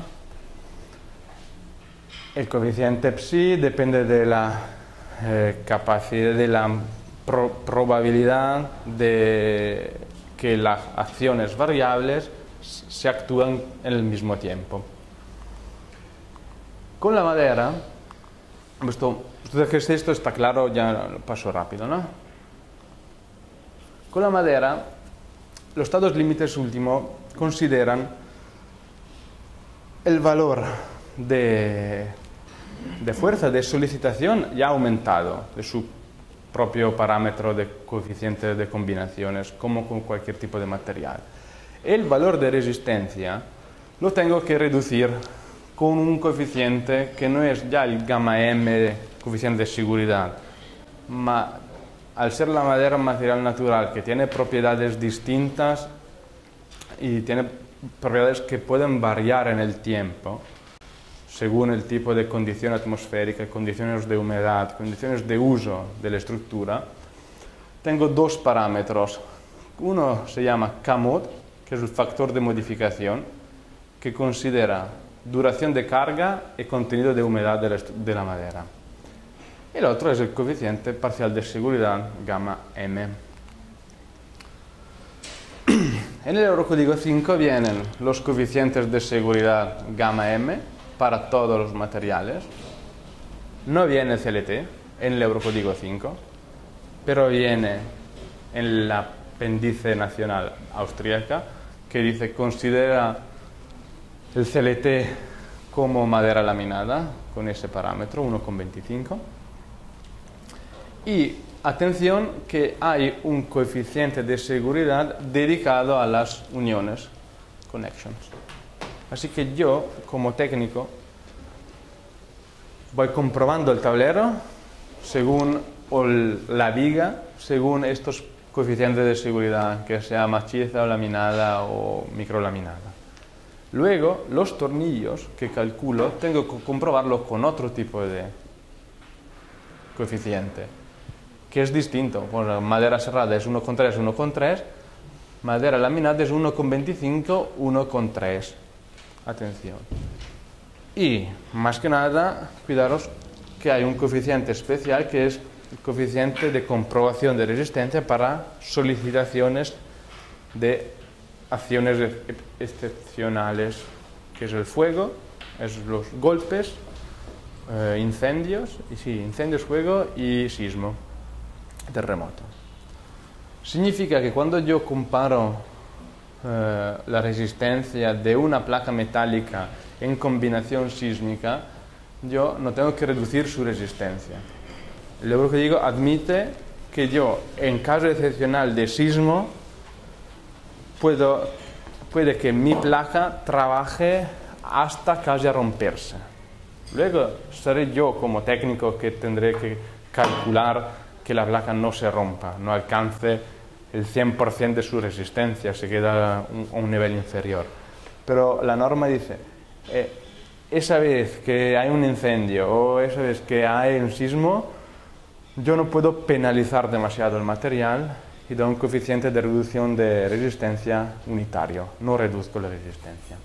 El coeficiente psi depende de la eh, capacidad, de la pro probabilidad de que las acciones variables se actúan en el mismo tiempo. Con la madera, esto, esto está claro, ya lo paso rápido, ¿no? Con la madera, los estados límites últimos consideran el valor de, de fuerza de solicitación ya aumentado de su propio parámetro de coeficiente de combinaciones, como con cualquier tipo de material. El valor de resistencia lo tengo que reducir con un coeficiente que no es ya el gamma m, coeficiente de seguridad, ma, al ser la madera un material natural que tiene propiedades distintas y tiene propiedades que pueden variar en el tiempo, según el tipo de condición atmosférica, condiciones de humedad, condiciones de uso de la estructura, tengo dos parámetros. Uno se llama K mod, que es el factor de modificación, que considera duración de carga y contenido de humedad de la, de la madera. El otro es el coeficiente parcial de seguridad, gamma m. En el Eurocódigo cinco vienen los coeficientes de seguridad gamma m para todos los materiales. No viene C L T en el Eurocódigo cinco, pero viene en el apéndice nacional austríaca que dice considera el C L T como madera laminada con ese parámetro uno coma veinticinco. Y atención que hay un coeficiente de seguridad dedicado a las uniones, connections. Así que yo, como técnico, voy comprobando el tablero según o la viga, según estos coeficientes de seguridad, que sea maciza o laminada o microlaminada. Luego, los tornillos que calculo, tengo que comprobarlo con otro tipo de coeficiente, que es distinto. Bueno, madera cerrada es uno coma tres, uno coma tres, madera laminada es uno coma veinticinco, uno coma tres. Atención. Y, más que nada, cuidaros que hay un coeficiente especial que es el coeficiente de comprobación de resistencia para solicitaciones de acciones excepcionales, que es el fuego, es los golpes, eh, incendios, y sí, incendios, fuego y sismo, terremoto. Significa que cuando yo comparo eh, la resistencia de una placa metálica en combinación sísmica, yo no tengo que reducir su resistencia. El Eurocódigo admite que yo, en caso excepcional de sismo, puedo puede que mi placa trabaje hasta casi a romperse. Luego seré yo como técnico que tendré que calcular que la placa no se rompa, no alcance el cien por ciento de su resistencia, se queda a un, a un nivel inferior. Pero la norma dice, eh, esa vez que hay un incendio o esa vez que hay un sismo, yo no puedo penalizar demasiado el material y doy un coeficiente de reducción de resistencia unitario, no reduzco la resistencia.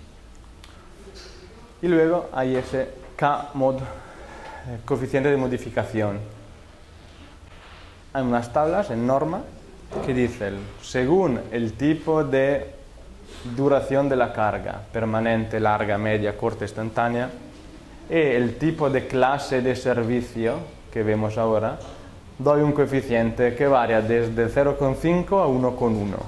Y luego hay ese K-mod, eh, coeficiente de modificación. Hay unas tablas en norma que dicen, según el tipo de duración de la carga, permanente, larga, media, corta, instantánea, y el tipo de clase de servicio que vemos ahora, doy un coeficiente que varía desde cero coma cinco a uno coma uno.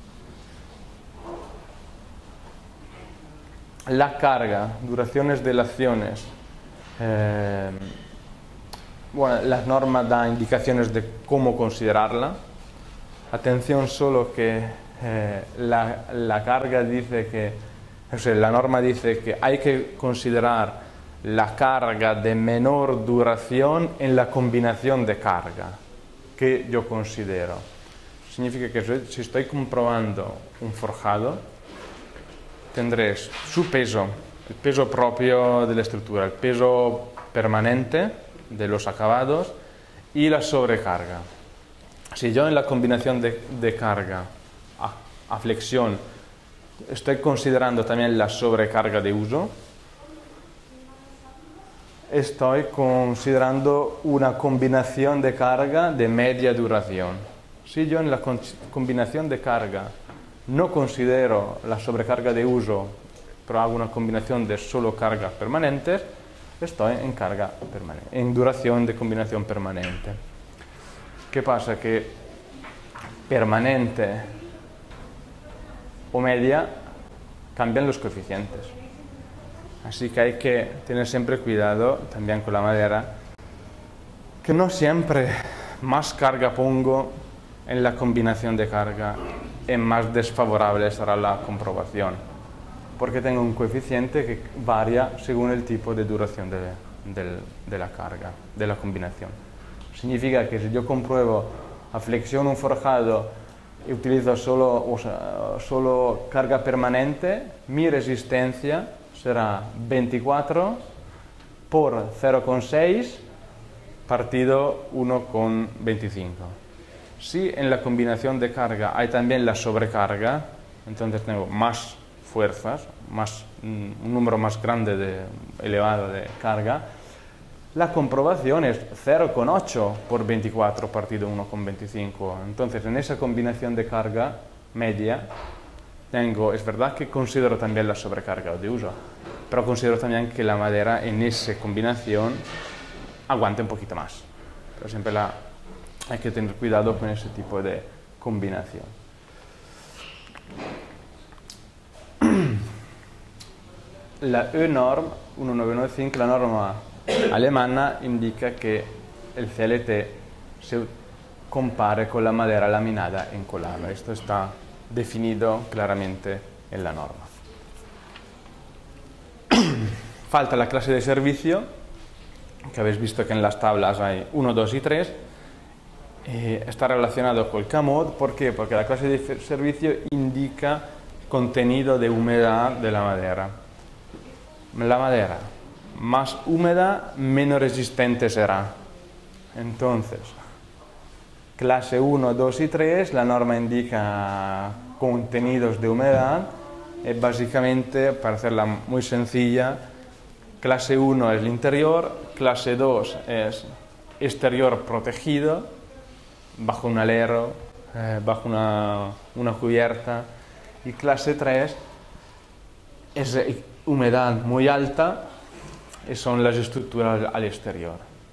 La carga, duraciones de acciones, eh, bueno, las normas dan indicaciones de cómo considerarla. Atención solo que eh, la, la carga dice que, o sea, la norma dice que hay que considerar la carga de menor duración en la combinación de carga que yo considero. Significa que si estoy comprobando un forjado, tendré su peso, el peso propio de la estructura, el peso permanente de los acabados y la sobrecarga. Si yo en la combinación de, de carga a, a flexión estoy considerando también la sobrecarga de uso, estoy considerando una combinación de carga de media duración. Si yo en la combinación de carga no considero la sobrecarga de uso, pero hago una combinación de solo cargas permanentes, estoy en carga permanente, en duración de combinación permanente. ¿Qué pasa? Que permanente o media cambian los coeficientes. Así que hay que tener siempre cuidado también con la madera, que no siempre más carga pongo en la combinación de carga y más desfavorable será la comprobación, porque tengo un coeficiente que varía según el tipo de duración de, de, de la carga, de la combinación. Significa que si yo compruebo a flexión un forjado y utilizo solo, o sea, solo carga permanente, mi resistencia será veinticuatro por cero coma seis partido uno coma veinticinco. Si en la combinación de carga hay también la sobrecarga, entonces tengo más fuerzas, más, un número más grande, de, elevado de carga, la comprobación es cero coma ocho por veinticuatro partido uno coma veinticinco. Entonces en esa combinación de carga media, tengo, es verdad que considero también la sobrecarga de uso, pero considero también que la madera en esa combinación aguante un poquito más. Pero siempre la, hay que tener cuidado con ese tipo de combinación. La E-norm uno nueve nueve cinco, la norma alemana, indica que el C L T se compare con la madera laminada encolada. Esto está definido claramente en la norma. Falta la clase de servicio, que habéis visto que en las tablas hay uno, dos y tres. Eh, está relacionado con el K-mod. ¿Por qué? Porque la clase de servicio indica contenido de humedad de la madera. La madera más húmeda, menos resistente será. Entonces, clase uno, dos y tres, la norma indica contenidos de humedad. Y básicamente, para hacerla muy sencilla, clase uno es el interior, clase dos es exterior protegido, bajo un alero, eh, bajo una, una cubierta, y clase tres es humedad muy alta y son las estructuras al exterior.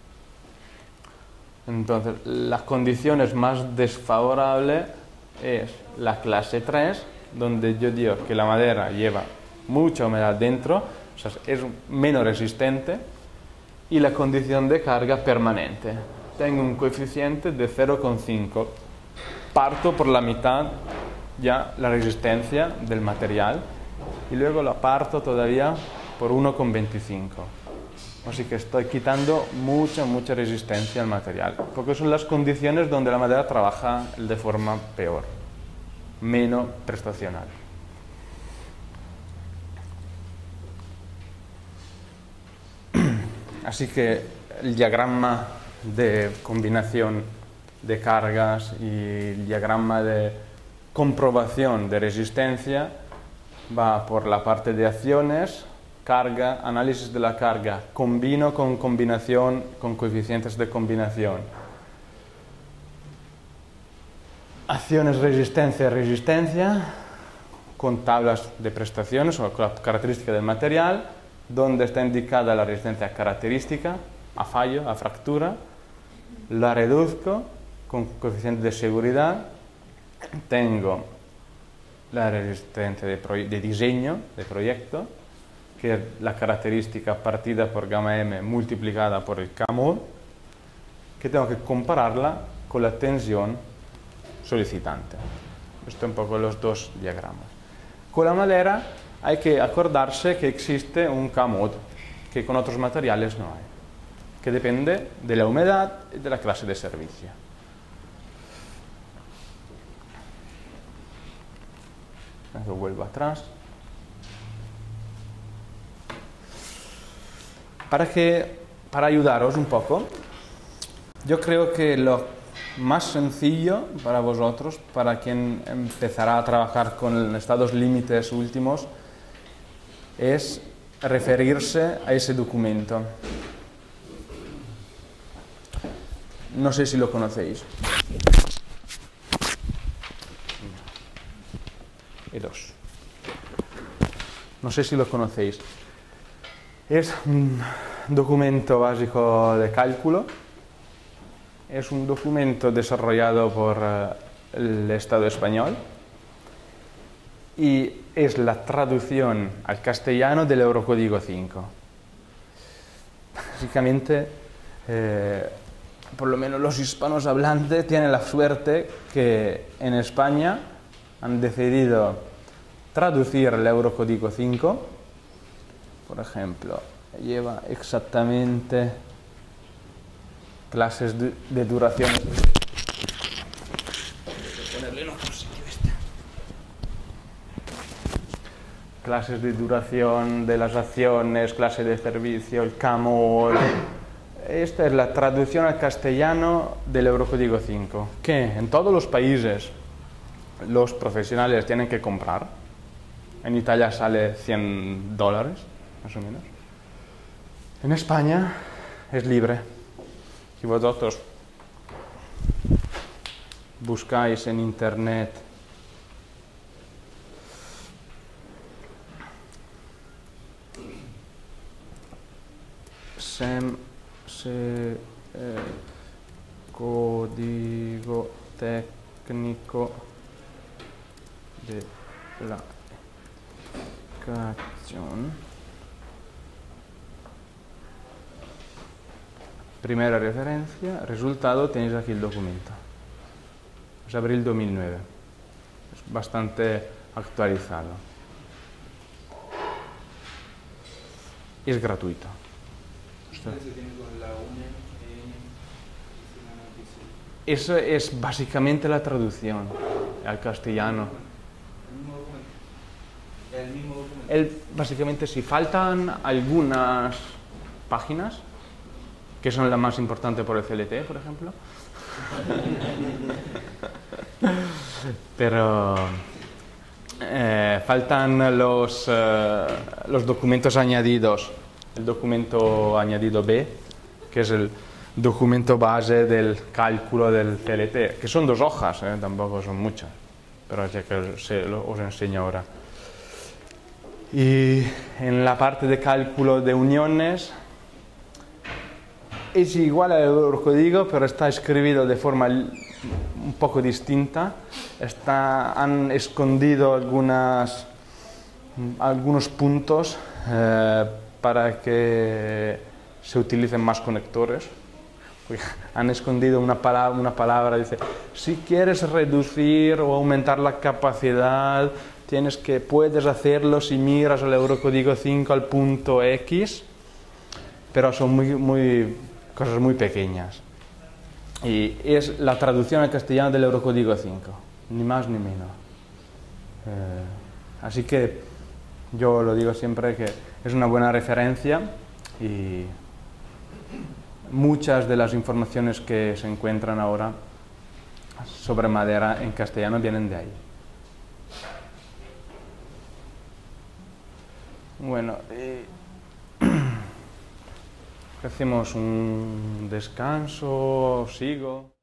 Entonces, las condiciones más desfavorables es la clase tres, donde yo digo que la madera lleva mucha humedad dentro, o sea, es menos resistente, y la condición de carga permanente. Tengo un coeficiente de cero coma cinco. Parto por la mitad ya la resistencia del material y luego la parto todavía por uno coma veinticinco. Así que estoy quitando mucha, mucha resistencia al material, porque son las condiciones donde la madera trabaja de forma peor, menos prestacional. Así que el diagrama de combinación de cargas y el diagrama de comprobación de resistencia va por la parte de acciones, carga, análisis de la carga, combino con combinación, con coeficientes de combinación. Acciones, resistencia, resistencia, con tablas de prestaciones o con la característica del material, donde está indicada la resistencia característica, a fallo, a fractura, la reduzco con coeficiente de seguridad, tengo la resistencia de, de diseño, de proyecto, que es la característica partida por gamma m multiplicada por el K-mod, que tengo que compararla con la tensión solicitante. Estos son un poco los dos diagramas. Con la madera hay que acordarse que existe un K-mod, que con otros materiales no hay, que depende de la humedad y de la clase de servicio. Lo vuelvo atrás. Para, que, para ayudaros un poco, yo creo que lo más sencillo para vosotros, para quien empezará a trabajar con estados límites últimos, es referirse a ese documento. No sé si lo conocéis. Y dos. No sé si lo conocéis. Es un documento básico de cálculo. Es un documento desarrollado por uh, el Estado español y es la traducción al castellano del Eurocódigo cinco. Básicamente, eh, por lo menos los hispanos hablantes tienen la suerte que en España han decidido traducir el Eurocódigo cinco. Por ejemplo, lleva exactamente clases de, de duración. Clases de duración de las acciones, clase de servicio, el K-mod. Esta es la traducción al castellano del Eurocódigo cinco, que en todos los países los profesionales tienen que comprar. En Italia sale cien dólares, más o menos. En España es libre. Si vosotros buscáis en internet SEM, se, eh, código técnico de la educación. Primera referencia, resultado, tenéis aquí el documento. Es abril dos mil nueve. Es bastante actualizado. Y es gratuito. ¿Qué diferencia tiene con la U N E? Eso es básicamente la traducción al castellano. El mismo documento. El mismo documento. El, básicamente, si faltan algunas páginas, que son las más importantes por el C L T, por ejemplo. Pero eh, faltan los, eh, los documentos añadidos. El documento añadido B, que es el documento base del cálculo del C L T, que son dos hojas, eh, tampoco son muchas, pero ya que se, lo, os enseño ahora. Y en la parte de cálculo de uniones, es igual al Eurocódigo, pero está escrito de forma un poco distinta. Está, han escondido algunas, algunos puntos eh, para que se utilicen más conectores. Han escondido una palabra, una palabra, dice, si quieres reducir o aumentar la capacidad, tienes que, puedes hacerlo si miras el Eurocódigo cinco al punto X, pero son muy, muy, cosas muy pequeñas. Y es la traducción al castellano del Eurocódigo cinco, ni más ni menos. Eh, así que yo lo digo siempre que es una buena referencia y muchas de las informaciones que se encuentran ahora sobre madera en castellano vienen de ahí. Bueno, eh, hacemos un descanso, sigo.